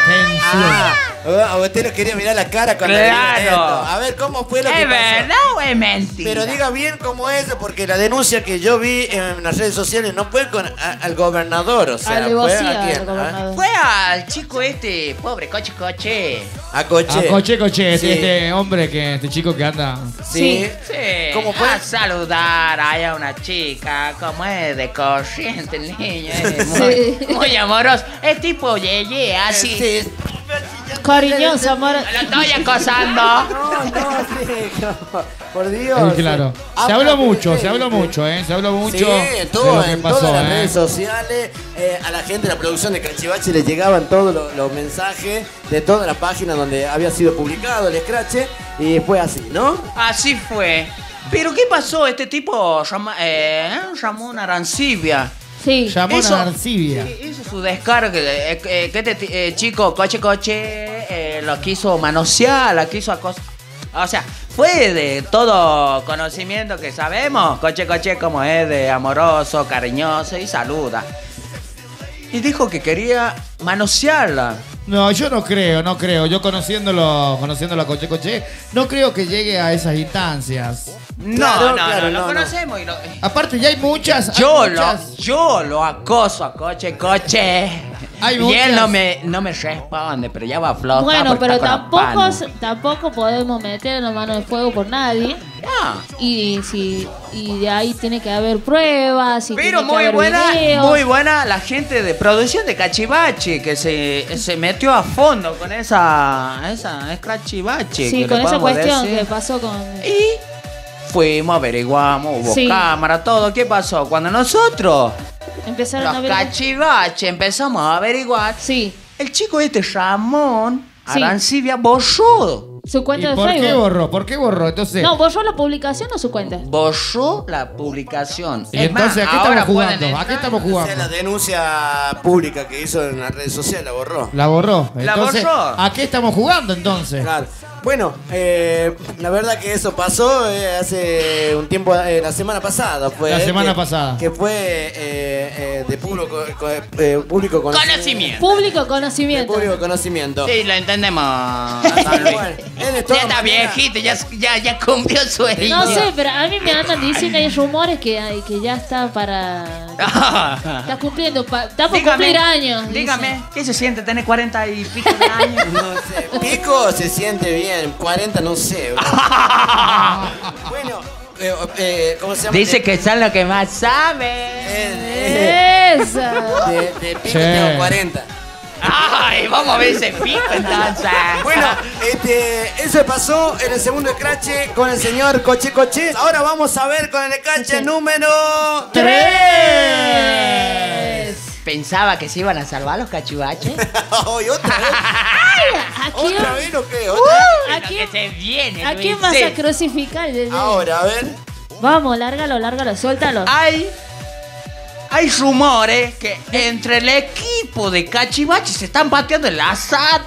Ah, a usted nos quería mirar la cara cuando Claro. le digan esto. A ver, ¿cómo fue lo que ¿Es pasó? verdad o es mentira? Pero diga bien cómo es, porque la denuncia que yo vi en las redes sociales no fue con a- al gobernador, o sea, fue Alevosía a quién, al gobernador. Fue al chico este, pobre coche coche. ¿ah? A Coche. A Coche Coche, Sí. este hombre, que este chico que anda. Sí. Sí. ¿Cómo fue? A saludar ahí a una chica, como es de corriente el niño, es muy, Sí. muy amoroso. Es tipo yeye, así. Sí. Cariñoso, amor. Lo estoy acosando. No, no, sí, no. Por Dios. Eh, claro. Ah, Se habló pero- mucho, se habló mucho, ¿eh? Se habló mucho Sí, de todo, lo que en pasó, todas las ¿eh? redes sociales, eh, a la gente de la producción de Cachivache le llegaban todos los, los mensajes de todas las páginas donde había sido publicado el scratch y fue así, ¿no? Así fue. Pero ¿qué pasó? Este tipo, Rama- eh, Ramón Arancibia. Sí. Llamó Eso- a Narcivia. Hizo su descarga, eh, eh, que este ti- eh, chico, coche, coche, eh, lo quiso manosear, la quiso acosar. O sea, fue de todo conocimiento que sabemos. Coche, coche, como es de amoroso, cariñoso y saluda. Y dijo que quería manosearla. No, yo no creo, no creo. Yo conociéndolo, conociéndolo a Coche Coche, no creo que llegue a esas instancias. No, Claro, no, claro, no, no, lo no. conocemos y lo... Aparte, ya hay muchas. hay Yo lo, muchas. yo lo acoso a coche, coche. Hay y muchas. él no me, no me responde, pero ya va a flotar. Bueno, porque pero está con la tampoco, pana. tampoco podemos meter la mano de fuego por nadie. Ah, Y si y de ahí tiene que haber pruebas. Y pero tiene que muy haber buena, videos. muy buena la gente de producción de Cachivache que se, se metió a fondo con esa, esa es Cachivache. Sí, que con le esa podemos cuestión decir. que pasó con. Y fuimos, averiguamos, hubo Sí. cámara, todo. ¿Qué pasó? Cuando nosotros Empezaron los a averiguar. cachivaches, empezamos a averiguar. Sí. El chico este, Ramón Sí. Arancibia, borró. Su cuenta ¿Y de por Facebook. qué borró? ¿Por qué borró? Entonces. No, ¿borró la publicación o su cuenta? Borró la publicación. Y Es entonces, más, ¿a qué ahora estamos pueden jugando? ¿A entrar- qué estamos O sea, la jugando? denuncia pública que hizo en las redes sociales la borró. La borró. La Entonces, borró. ¿a qué estamos jugando entonces? Claro. Bueno, eh, la verdad que eso pasó eh, hace un tiempo, eh, la semana pasada fue. La eh, semana que- pasada. Que fue eh, eh, de público, co- eh, público Conocimiento. Público conocimiento. Público conocimiento. Sí, lo entendemos. San Luis. de Ya está viejito, ya, ya, ya cumplió su sueño. No sé, pero a mí me andan diciendo, hay rumores que, hay- que ya está para... Está cumpliendo, pa- está por Dígame, cumplir años. dicen. Dígame, ¿qué se siente tener cuarenta y pico de años? No sé, pico se siente bien, cuarenta no sé. bro. Bueno, eh, eh, ¿cómo se llama? Dice que son los que más saben. Esa. De, de pico Sí. tengo cuarenta. Ay, vamos a ver ese pico entonces. Bueno, este, eso pasó en el segundo escrache con el señor Coche Coche. Ahora vamos a ver con el escrache número tres. Pensaba que se iban a salvar los cachivaches. Hoy otra vez. ¿A quién, ¿Otra vez o qué? Uh, ¿Otra ¿a Lo quién- que se viene, ¿a quién vas Luis. a crucificar? Ahora, a ver. Vamos, lárgalo, lárgalo, suéltalo. Hay, hay rumores que entre el equipo de cachivaches se están pateando el asado.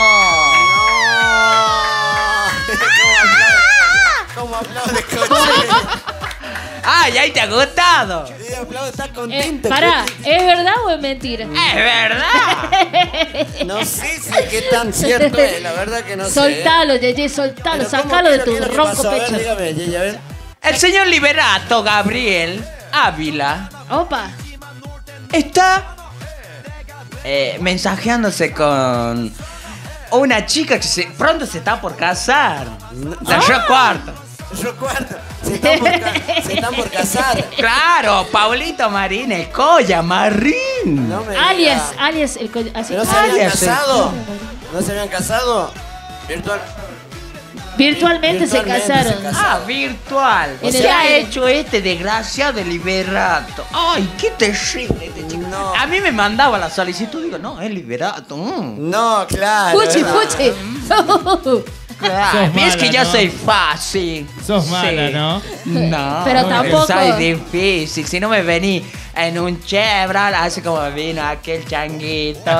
¿Cómo aplaude Coche? ¡Ay, ahí te ha gustado! Sí, aplaude, está Eh, contento. pará, ¿es verdad o es mentira? ¡Es verdad! No sé si qué tan cierto es, la verdad que no sé. Soltalo, Yeye, soltalo, Pero ¿cómo? sacalo ¿Qué de es lo- tu qué es lo que ronco pasó? A ver, pecho. dígame, Yeye, a ver. El señor Liberato Gabriel Ávila Opa. está eh, mensajeándose con una chica que se- pronto se está por casar. La Ah. yo cuarto. Yo cuarto. Se están por, ca- se están por casar. Claro, Paulito Marín, el Colla Marín. No me Alias, diga. alias, el co- así. ¿No se habían Alias, casado? ¿No se habían casado? Virtual. Virtualmente, se Virtualmente casaron. se casaron. Ah, virtual. En Se el ha aire. hecho este desgraciado Liberato. Ay, qué terrible este chico. A mí me mandaba la solicitud, digo, no, es Liberato. mm. No, claro. Fuchi, ¿verdad? fuchi. Claro, Sos es que mala, yo ¿no? soy fácil. Sos Sí. mala, ¿no? No, Pero tampoco- soy difícil. Si no me vení en un Chevrolet, así como vino aquel changuito.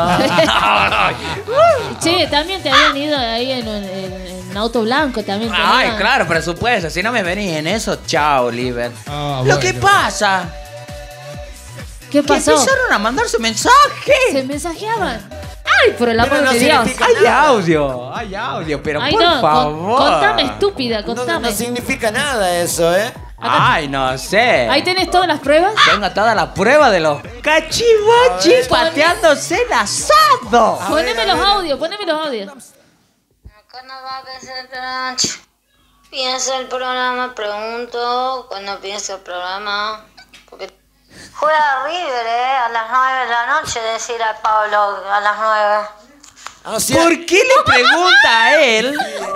Che, también te habían ido ahí en un, en- en un auto blanco también. te Ay, iban. claro, por supuesto. Si no me venís en eso, chao, Liber. Ah, Lo bueno. que pasa, ¿Qué que pasó? empezaron a mandarse mensajes. Se mensajeaban. Ay, por el amor Pero no de Dios. significa Hay nada. audio, hay audio, pero Ay, por no, con- favor. contame, estúpida, No, contame. no significa nada eso, ¿eh? Ay, no sé. Ahí tenés todas las pruebas. Tengo toda la prueba de los cachivaches A ver. pateándose el asado. Poneme los audios, poneme los audios. Cuando va a pensar el programa, piensa el programa, pregunto cuando piensa el programa. Porque juega River, ¿eh? A las nueve de la noche, decir al Pablo a las nueve. Ah, o sea, ¿Por qué le pregunta a él?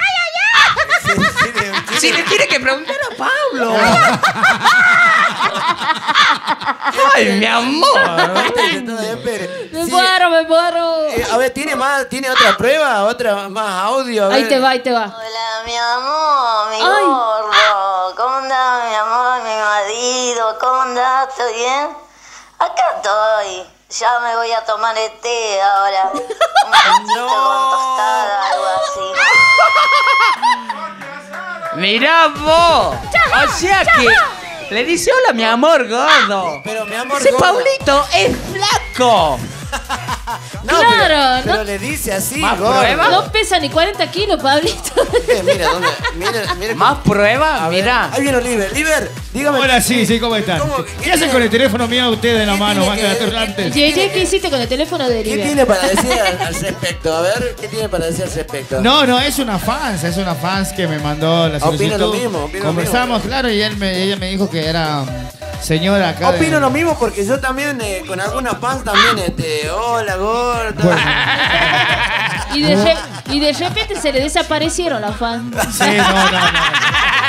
Si le tiene que preguntar a Pablo. Ay, mi amor. espere. Me Sí, muero, me muero. eh, a ver, ¿tiene más, tiene otra prueba? ¿Otra más audio? A Ahí ver. te va, ahí te va. Hola, mi amor, mi Ay. gordo. ¿Cómo andás, mi amor, mi marido? ¿Cómo andás? ¿Todo bien? Acá estoy. Ya me voy a tomar el té ahora. Un tecito con tostada, algo así. Mirá vos. O sea que le dice hola, mi amor gordo. Pero mi amor Ese gordo. Paulito es flaco. No, Claro, pero, pero no- le dice así, ¿Más gordo. prueba? No pesa ni cuarenta kilos, Pablito. Eh, Mira, ¿dónde? Mira, mira. Más prueba, A ver, mirá. Ahí viene Oliver. Oliver, dígame. Hola, sí, sí, ¿cómo están? ¿Cómo? ¿Qué hacen con el teléfono mío ustedes en la mano? tiene Van que- a atorrantes. Yeye, ¿qué hiciste con el teléfono de ¿Qué Oliver? tiene para decir al, al respecto? A ver, ¿qué tiene para decir al respecto? No, no, es una fans, es una fans que me mandó la Opino solicitud. lo mismo, opino lo Conversamos, mismo. claro, y él me, ella me dijo que era um, señora acá. de- Opino lo mismo porque yo también eh, con algunas fans también, este, hola gordo. Bueno, Y de, re- y de repente se le desaparecieron las fans. sí, no, no, no.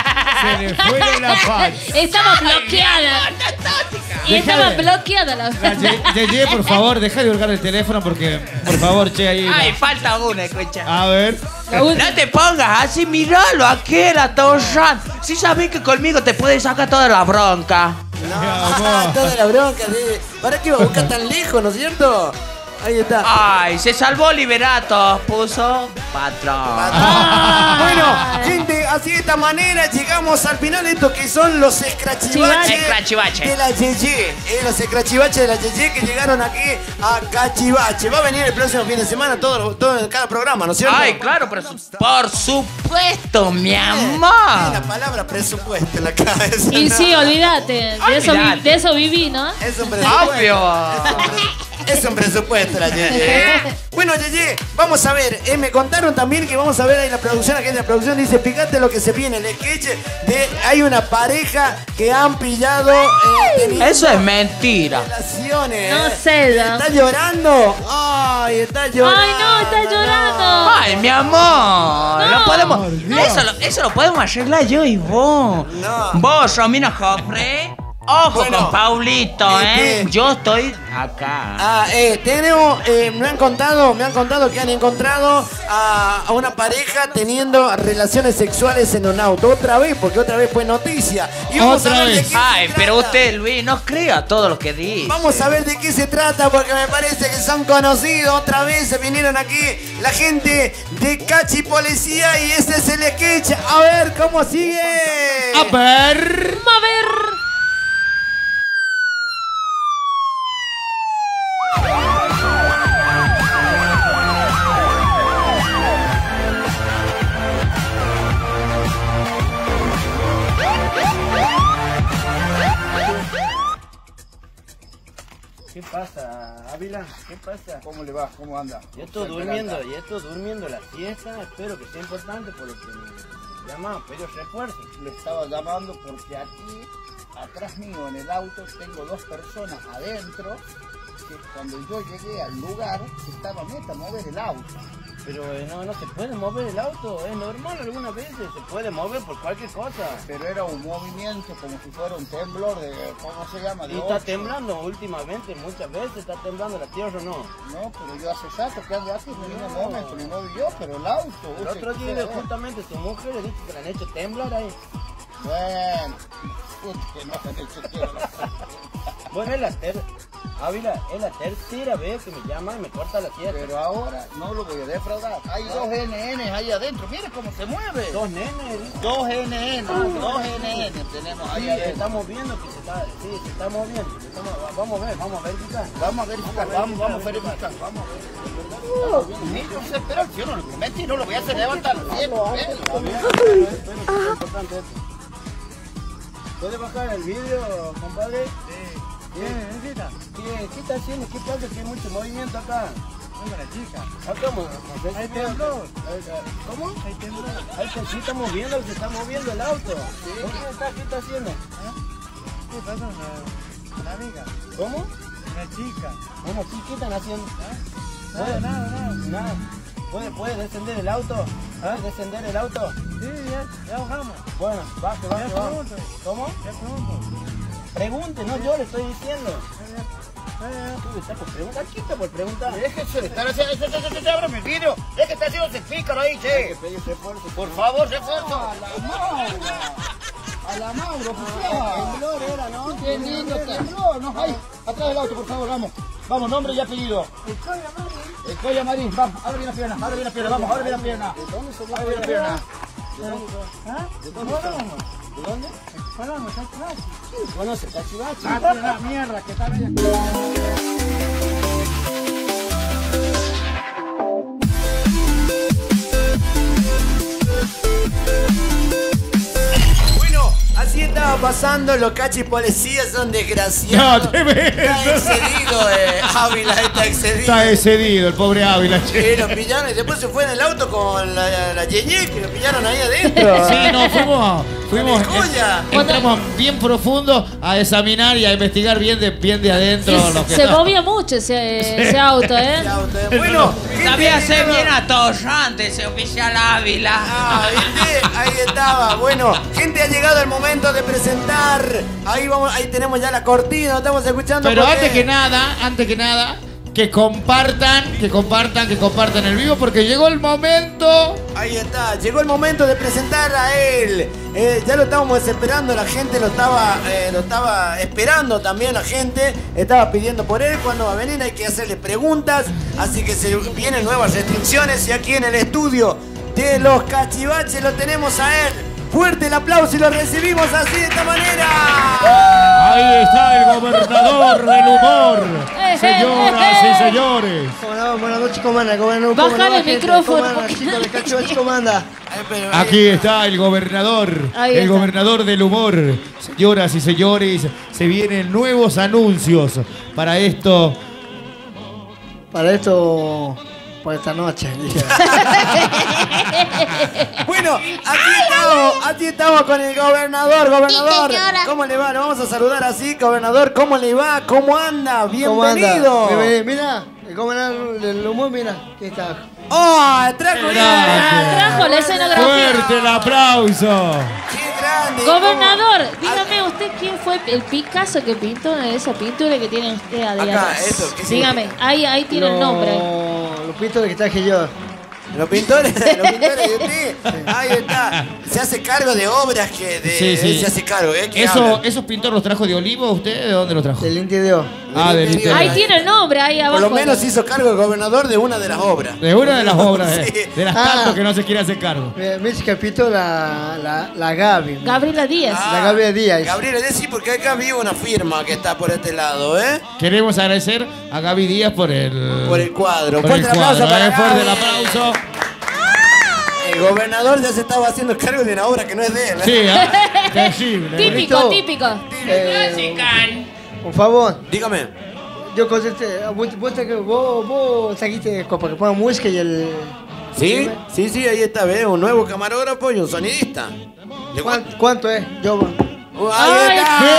Se le fueron la panza. Estaba bloqueada. Y estaba bloqueada la La Ye- Yeye, por favor, deja de hurgar el teléfono porque, por favor, che, ahí. Ay, falta una, escucha. A ver. No te pongas así, miralo, aquí era Torran. Si sabes que conmigo te puedes sacar toda la bronca. Ah, toda la bronca. ¿Sí? ¿Para qué va a buscar tan lejos, no es cierto? Ahí está. Ay, se salvó Liberato, puso patrón. Bueno, gente, así de esta manera llegamos al final de esto que son los escrachivaches Escrachivache. de la Yeye. Eh, los escrachivaches de la Yeye que llegaron aquí a Cachivache. Va a venir el próximo fin de semana todo, todo en cada programa, ¿no es cierto? Ay, claro, pero su- por supuesto, mi amor. Tiene la palabra presupuesto en la cabeza. Y sí, olvídate. De eso, vi- Olvídate. de eso viví, ¿no? Es un presupuesto. Obvio. Es un presupuesto la Yeye. Bueno, Yeye, vamos a ver. eh, me contaron también que vamos a ver ahí la producción. Aquí en la producción dice, fíjate lo que se viene. El sketch de hay una pareja que han pillado. eh, teniendo Eso es mentira. relaciones. No eh. sé, ¿no? ¿Está llorando? Ay, está llorando. Ay, no, está llorando. Ay, mi amor. No. No podemos. Eso, lo, eso lo podemos arreglar yo y vos. No. Vos, Romina Jofre. Ojo Bueno, con Paulito, ¿eh? este- Yo estoy acá. Ah, eh, tenemos, eh, me han contado, me han contado que han encontrado a, a una pareja teniendo relaciones sexuales en un auto. Otra vez, porque otra vez fue noticia. Y vamos Otra a ver de vez. qué se Ay, trata. pero usted, Luis, no crea todo lo que dice. Vamos a ver de qué se trata porque me parece que son conocidos. Otra vez se vinieron aquí la gente de Cachi Policía y ese es el sketch. A ver cómo sigue. A ver. A ver. ¿Qué pasa, Ávila? ¿Qué pasa? ¿Cómo le va? ¿Cómo anda? Yo estoy durmiendo, yo estoy durmiendo la siesta, espero que sea importante por lo que me llama, pero refuerzo. Le estaba llamando porque aquí, atrás mío en el auto, tengo dos personas adentro que cuando yo llegué al lugar estaba meta a mover el auto. Pero eh, no, no se puede mover el auto, es normal algunas veces, se puede mover por cualquier cosa. Pero era un movimiento como si fuera un temblor de, ¿cómo se llama? De Y está ocho. temblando últimamente, muchas veces está temblando la tierra, ¿no? No, pero yo hace rato que ando aquí, me vine un momento, me moví yo, pero el auto. El usted otro día quiere ver. justamente su mujer le dijo que le han hecho temblar ahí. Bueno, usted no me han hecho temblar. Bueno, es la ter... Ávila, es la tercera vez que me llama y me corta la tierra. Pero ahora no lo voy a defraudar. Hay dos N N ahí adentro, mire cómo se mueve. Dos nenes. Dos N N, dos N N tenemos ahí Sí, adentro. estamos viendo que se está, sí, se está moviendo. se está mo- vamos a ver, vamos a verificar. Vamos a verificar, vamos, vamos a verificar, vamos a ver. Uh, mire, no se espera, yo no lo prometí, no lo voy a hacer levantar. ¿Puede bajar el vídeo, compadre? Sí. Bien, necesita. ¿Qué, ¿Qué está haciendo? ¿Qué pasa? Que hay mucho movimiento acá. Venga la chica. Acá, mo- mo- hay temblor. ¿Cómo? Hay temblor. Hay que sí estamos viendo que se está moviendo el auto. ¿Por qué está? ¿Qué está haciendo? ¿Qué pasa? Una, una amiga. ¿Cómo? Una chica. Una chica, ¿qué están haciendo? Nada, nada, nada. Nada. ¿Puede, ¿Puede descender el auto? ¿Ah? ¿Descender el auto? Sí, ya, ya bajamos. Bueno, baje, baje, baje. ¿Cómo? Ya pregunto. Pregunte, no yo le estoy diciendo. Tú estás por preguntar, ¿qué está por preguntar? Déjese de estar haciendo eso, eso, eso, ábrame el vidrio. Es que está haciendo ese pícaro ahí, che. Por favor, refuerzo. A la Mauro. A la Mauro, por favor. Temblor era, ¿no? Qué lindo temblor. No, ahí, atrás del auto, por favor, vamos. Vamos, nombre y apellido. El Coya Marín, vamos, abre bien la pierna, abre bien la pierna, vamos, abre bien la pierna. ¿De dónde se Abre bien la pierna. ¿Ah? ¿De dónde estamos? ¿De dónde? Paramos, está atrás. Conoce Cachivache. Ah, tiene la mierda que está allá. Bueno, así estaba pasando. Los Cachi Policías son desgraciados. No, tremendo. Está excedido, eh. Ávila está excedido. Está excedido el pobre Ávila, che. Sí, lo pillaron y después se fue en el auto con la, la Yeye, que lo pillaron ahí adentro. Sí, no, fuimos, fuimos Con el joya. en- entramos bien profundo a examinar y a investigar bien de, bien de adentro Sí, lo que se está. movía mucho ese, ese auto, ¿eh? Ese auto, eh. Bueno, Sabía ser bien atorrante ese oficial Ávila. Ah, ¿viste? ahí estaba. Bueno, gente, ha llegado el momento de presentar. Ahí vamos, ahí tenemos ya la cortina, estamos escuchando. Pero porque... antes que nada, antes que nada, que compartan, que compartan, que compartan el vivo porque llegó el momento. Ahí está, llegó el momento de presentar a él. Eh, ya lo estábamos esperando, la gente lo estaba, eh, lo estaba esperando también, la gente estaba pidiendo por él cuando va a venir, hay que hacerle preguntas, así que se vienen nuevas restricciones y aquí en el estudio de los Cachivaches lo tenemos a él. Fuerte el aplauso y lo recibimos así de esta manera. Ahí está el gobernador del humor. Señoras y señores. Buenas noches, ¿cómo anda? ¿Cómo Bájale el micrófono. ¿Cómo anda, chicos de Cachivache? ¿Cómo anda? Aquí está el gobernador, Ahí el está. gobernador del humor. Señoras y señores, se vienen nuevos anuncios para esto. Para esto, por esta noche. dije. Bueno, aquí estamos, aquí estamos con el gobernador, gobernador. Sí, señora. ¿Cómo le va? Lo vamos a saludar así, gobernador. ¿Cómo le va? ¿Cómo anda? ¿Cómo anda? Bienvenido. Bienvenido. Mira, el gobernador del humor, mira, ¿qué está? ¡Oh! Trajo Trajo la escenografía. Fuerte el aplauso. Gobernador, dígame usted quién fue el Picasso que pintó esa pintura que tiene usted ahí Acá, atrás. eso, ¿qué Dígame, ahí, ahí tiene el nombre. Los pintores que traje yo. Los pintores, los pintores de usted. Ahí está. Se hace cargo de obras que de, Sí, sí. él se hace cargo. ¿eh? ¿Qué Eso, habla? ¿Esos pintores los trajo de Olivo usted? ¿De dónde los trajo? Del interior. Ah, del interior. Ahí tiene el nombre, ahí abajo. Por lo menos se hizo cargo el gobernador de una de las obras. De una de las obras, eh, Sí. de las Ah. tantas que no se quiere hacer cargo. Me, me dice que pintó la, la, la Gaby. Gabriela Díaz. La Gabriela Díaz. Gabriel, es decir, porque acá vive una firma que está por este lado, ¿eh? Queremos agradecer a Gaby Díaz por el... Por el cuadro. Por el Fuerte el aplauso cuadro, para eh, fuerte el Gaby. aplauso. El gobernador ya se estaba haciendo cargo de una obra que no es de él. ¿eh? Sí, ¿eh? Terrible. Típico, típico. Eh, por favor. Dígame. Yo contesté, vos, vos, vos, vos trajiste para que ponga música y el... ¿Sí? Sí, sí, ahí está, ¿ves? Un nuevo camarógrafo y un sonidista. ¿De ¿Cuánto, cuánto es? Yo... Uh, ahí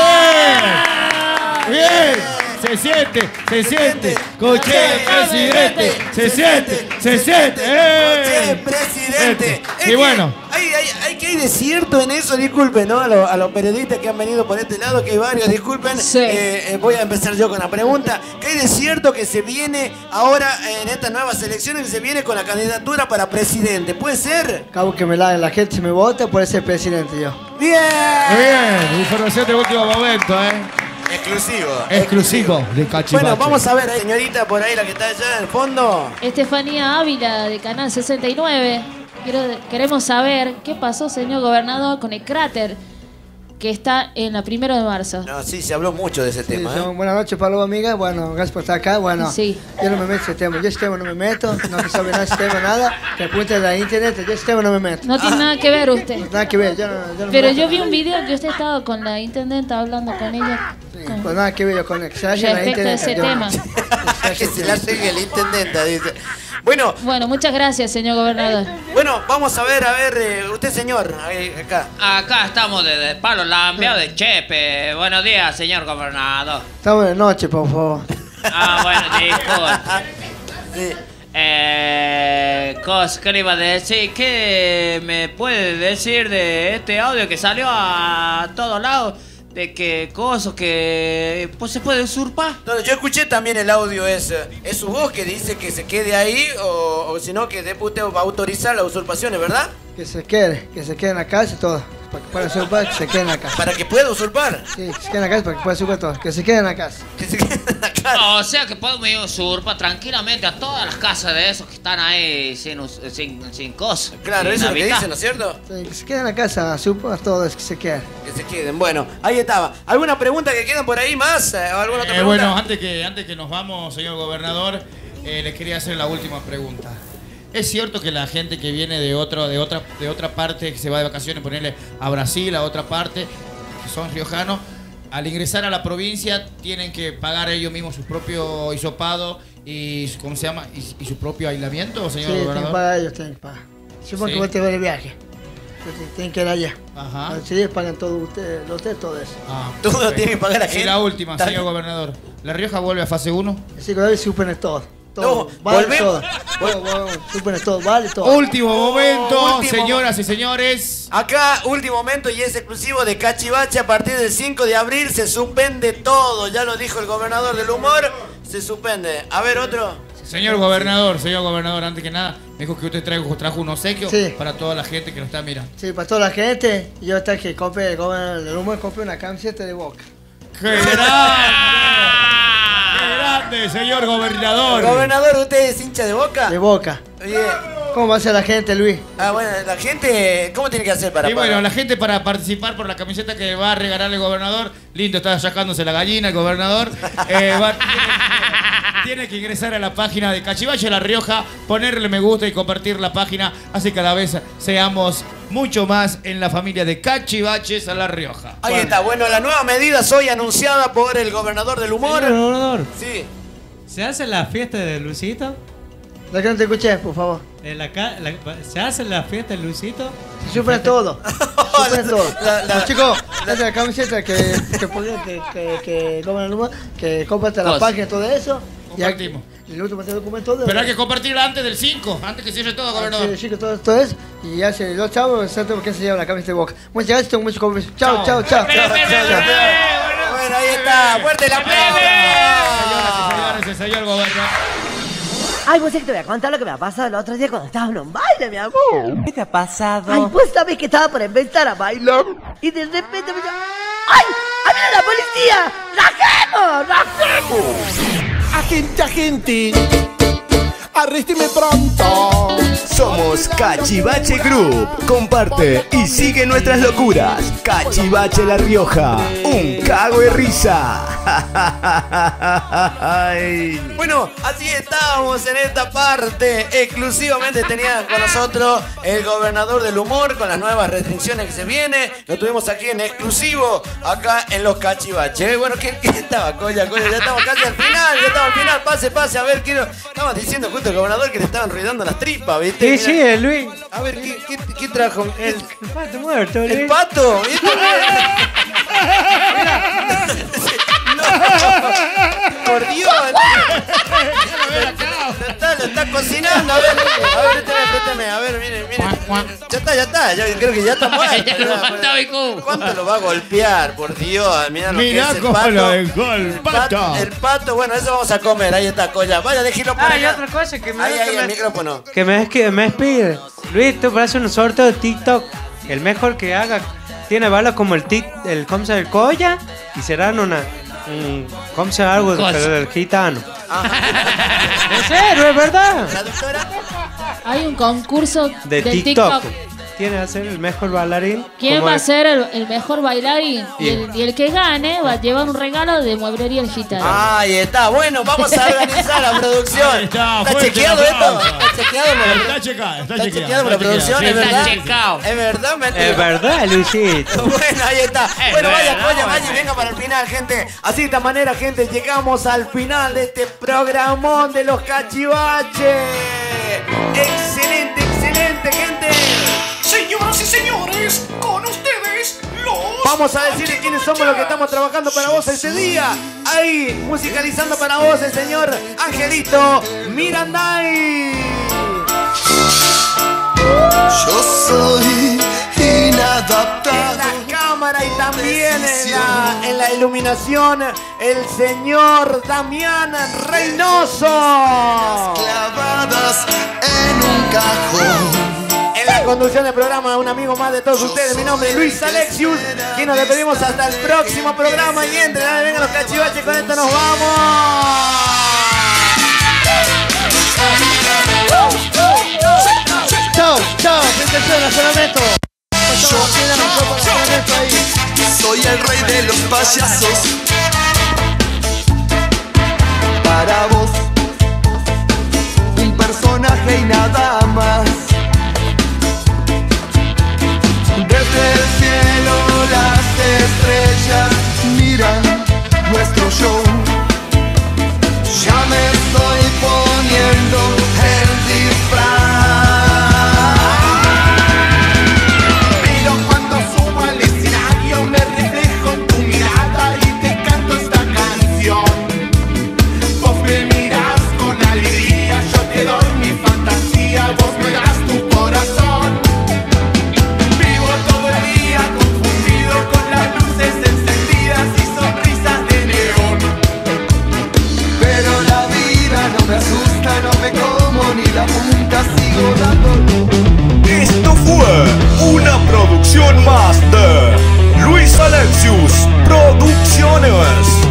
está. ¡Bien! ¡Bien! Se siente, se siente. Coche presidente. Se siente, se siente. ¡Eh! Presidente. Es Y que bueno. Hay, hay, hay que hay de cierto en eso, disculpen, ¿no? A, lo- a los periodistas que han venido por este lado, que hay varios, disculpen. Sí. Eh, eh, voy a empezar yo con la pregunta. ¿Qué hay de cierto que se viene ahora en estas nuevas elecciones, que se viene con la candidatura para presidente? ¿Puede ser? Acabo que me la, la gente me vota por ser presidente yo. ¡Bien! Bien, información de último momento, ¿eh? Exclusivo. Exclusivo de Cachivache. Bueno, vamos a ver, eh, señorita por ahí, la que está allá en el fondo. Estefanía Ávila, de Canal sesenta y nueve. Quiero- queremos saber qué pasó, señor gobernador, con el cráter que está en la primero de marzo. No, sí, se habló mucho de ese Sí, tema, ¿eh? son- buenas noches, Pablo, amiga. Bueno, gracias por estar acá. Bueno, Sí. yo no me meto en ese tema. Yo ese tema no me meto. No se sabe nada de ese tema, nada. Que apunte a la internet. Yo ese tema no me meto. No tiene nada que ver usted. Nada que ver. Yo no, yo no Pero me meto. yo vi un video que usted estaba con la intendenta hablando con ella. con- Pues nada que ver yo con el que se hace la Respecto a internet. ese yo- tema. Que se la sigue el intendente, dice. Bueno, Bueno, muchas gracias, señor gobernador. bueno, vamos a ver, a ver, eh, usted señor, ahí, acá. Acá estamos desde Palo Lambeo de Chepe. Buenos días, señor gobernador. Estamos de noche, por favor. Ah, bueno, disculpe. Sí. Eh, cosa que le iba a decir, ¿qué me puede decir de este audio que salió a todos lados? De que cosas que pues se puede usurpar. No, yo escuché también el audio ese. ¿Es su voz que dice que se quede ahí o, o si no que después usted va a autorizar las usurpaciones, verdad? Que se quede, que se quede en la casa y todo. Para que pueda usurpar, que se quede en la casa. Para que pueda usurpar. Sí, que se quede en la casa para que pueda usurpar todo. Que se quede en la casa. O sea que podemos ir usurpar tranquilamente a todas las casas de esos que están ahí sin, us- sin, sin cosas. Claro, sin eso es lo que habitar. dicen, ¿no es cierto? Sí, que se quede en la casa, usurpa todo, es que se quede. Que se queden. Bueno, ahí estaba. ¿Alguna pregunta que quedan por ahí más? Eh, ¿O alguna otra Eh, pregunta? bueno, antes que, antes que nos vamos, señor gobernador, eh, les quería hacer la última pregunta. ¿Es cierto que la gente que viene de, otro, de, otra, de otra parte, que se va de vacaciones, ponerle a Brasil, a otra parte, que son riojanos, al ingresar a la provincia tienen que pagar ellos mismos su propio hisopado y, su- ¿cómo se llama? Y, y su propio aislamiento, Sí, señor tienen que gobernador? pagar ellos, tienen que pagar. Supongo Sí. que vos te vas de viaje. Entonces, tienen que ir allá. Ajá. Si ellos pagan todo, ustedes, los ustedes, todo eso. Ah, Todo perfecto. tiene que pagar la Y gente. la última, Está señor bien. gobernador. ¿La Rioja vuelve a fase uno? Así que hoy se supen todo. todo. No, vale volvemos. todo. Todo, bueno, súper todo, vale todo. Último momento, Último. señoras y señores. Acá, último momento y es exclusivo de Cachivache. A partir del cinco de abril se suspende todo. Ya lo dijo el gobernador del humor. Se suspende. A ver, otro. Señor gobernador, señor gobernador, antes que nada, me dijo que usted trajo, trajo un obsequio Sí. para toda la gente que nos está mirando. Sí, para toda la gente, yo hasta que compre el gobernador del humor, compre una camiseta de Boca. ¡Qué grande! ¡Qué grande, señor gobernador! Gobernador, ¿usted es hincha de Boca? De Boca. Oye. ¿Cómo va a ser la gente, Luis? Ah, bueno, la gente, ¿cómo tiene que hacer para Y bueno, pagar? la gente para participar por la camiseta que va a regalar el gobernador, lindo, está sacándose la gallina el gobernador, eh, va- tiene que ingresar a la página de Cachivache La Rioja, ponerle me gusta y compartir la página, así cada vez seamos mucho más en la familia de Cachivaches a La Rioja. Ahí está, bueno, la nueva medida hoy anunciada por el gobernador del humor. Señor gobernador, Sí. ¿se hace la fiesta de Luisito? La que no te escuché, por favor. En la ca- la- ¿Se hace la fiesta de Luisito? Se supera todo. Se supera todo. Los chicos, esa la camiseta que, que ponía que, que, que comen el humor, que comparte la Cosa. página y todo eso. Compartimos. Y el último documento de. Pero hay que compartirla antes del cinco, antes que cierre todo, gobernador. Sí, chicos, todo, todo eso. Y ya se los chavos, exacto porque se lleva la camiseta de Boca. Muchas gracias, tengo mucho compromiso. Chao, chao, chao. Bueno, ahí está, fuerte la Señoras y señor gobernador. Ay, pues es que te voy a contar lo que me ha pasado el otro día cuando estaba en un baile, mi amor. ¿Qué te ha pasado? Ay, pues sabes que estaba por empezar a bailar. Y de repente me llama. ¡Ay! ¡Ahí viene la policía! ¡Rajemos! ¡Rajemos! Agente, agente, arrésteme pronto. Somos Cachivache Group. Comparte y sigue nuestras locuras. Cachivache La Rioja. Un cago de risa. Ay. Bueno, así estábamos en esta parte. Exclusivamente tenía con nosotros el gobernador del humor con las nuevas restricciones que se viene. Lo tuvimos aquí en exclusivo, acá en los Cachivaches. Bueno, ¿qué, qué estaba, Colla, Colla? Ya estamos casi al final, ya estamos al final. Pase, pase, a ver, quiero. Estaba diciendo justo el gobernador que le estaban ruidando las tripas, ¿viste? Sí, sí, el Luis. A ver, ¿qué, qué, qué trajo? El pato muerto, Luis. ¿El pato? ¿Viste? Por Dios. Lo está, lo está cocinando. A ver, a ver, préstame, préstame. A ver, miren, miren. Ya está, ya está. Yo creo que ya está muerto. Ya. ¿Cuánto lo va a golpear? Por Dios. Mira lo Mirá que es el cómo pato. lo dejó el pato. El pato, bueno, eso vamos a comer. Ahí está, Colla. Vaya, déjelo por Ah, y allá. otra cosa que me Ahí, ahí, que el me- micrófono. Que me, que me pide. Luis, tú para hacer un sorteo de TikTok. El mejor que haga. Tiene balas como el tic, el ¿cómo se llama? El Colla. Y serán una. Un, ¿Cómo se llama? Algo Cosa. pero del gitano. ¿En serio? ¿Es verdad? Hay un concurso De del TikTok. TikTok. Tiene que ser el mejor bailarín. ¿Quién como va a el- ser el, el mejor bailarín? Y Y- el, y el que gane va a llevar un regalo de Mueblería El Gitano. Ahí está, bueno, vamos a organizar la producción. Ahí está, ¿Está fuerte chequeado el esto? aplauso. ¿Está chequeado? por la- Está checado, está ¿Está chequeado. chequeado por la está producción? chequeado. ¿Es verdad? checado. ¿Es verdad? mentira? Es verdad, Luisito. Bueno, ahí está. Bueno, vaya, verdad, coña, bueno. vaya y venga para el final, gente. Así de esta manera, gente, llegamos al final de este programón de los Cachivaches. Excelente, excelente, gente. Señoras y señores, con ustedes, los... Vamos a decirle quiénes somos los que estamos trabajando para vos ese día. Ahí, musicalizando para vos el señor Angelito Miranday. Yo soy inadaptado. En la cámara y también en la, en la iluminación, el señor Damián Reynoso. Clavadas en un cajón. En la conducción del programa, un amigo más de todos ustedes, mi nombre es Luis Alexius, y nos despedimos hasta el próximo programa. Y entre, dale, vengan los Cachivaches, con esto nos vamos. Chao, chao, presentación, nacionalmente. Soy el rey de los payasos. Para vos, un personaje y nada más. Desde el cielo las estrellas miran nuestro show. Ya me estoy poniendo el disfraz. Pero cuando subo al escenario me reflejo en tu mirada y te canto esta canción. Vos me mirás con alegría. la punta sigo dándolo. Esto fue una producción más de Luis Alexius Producciones.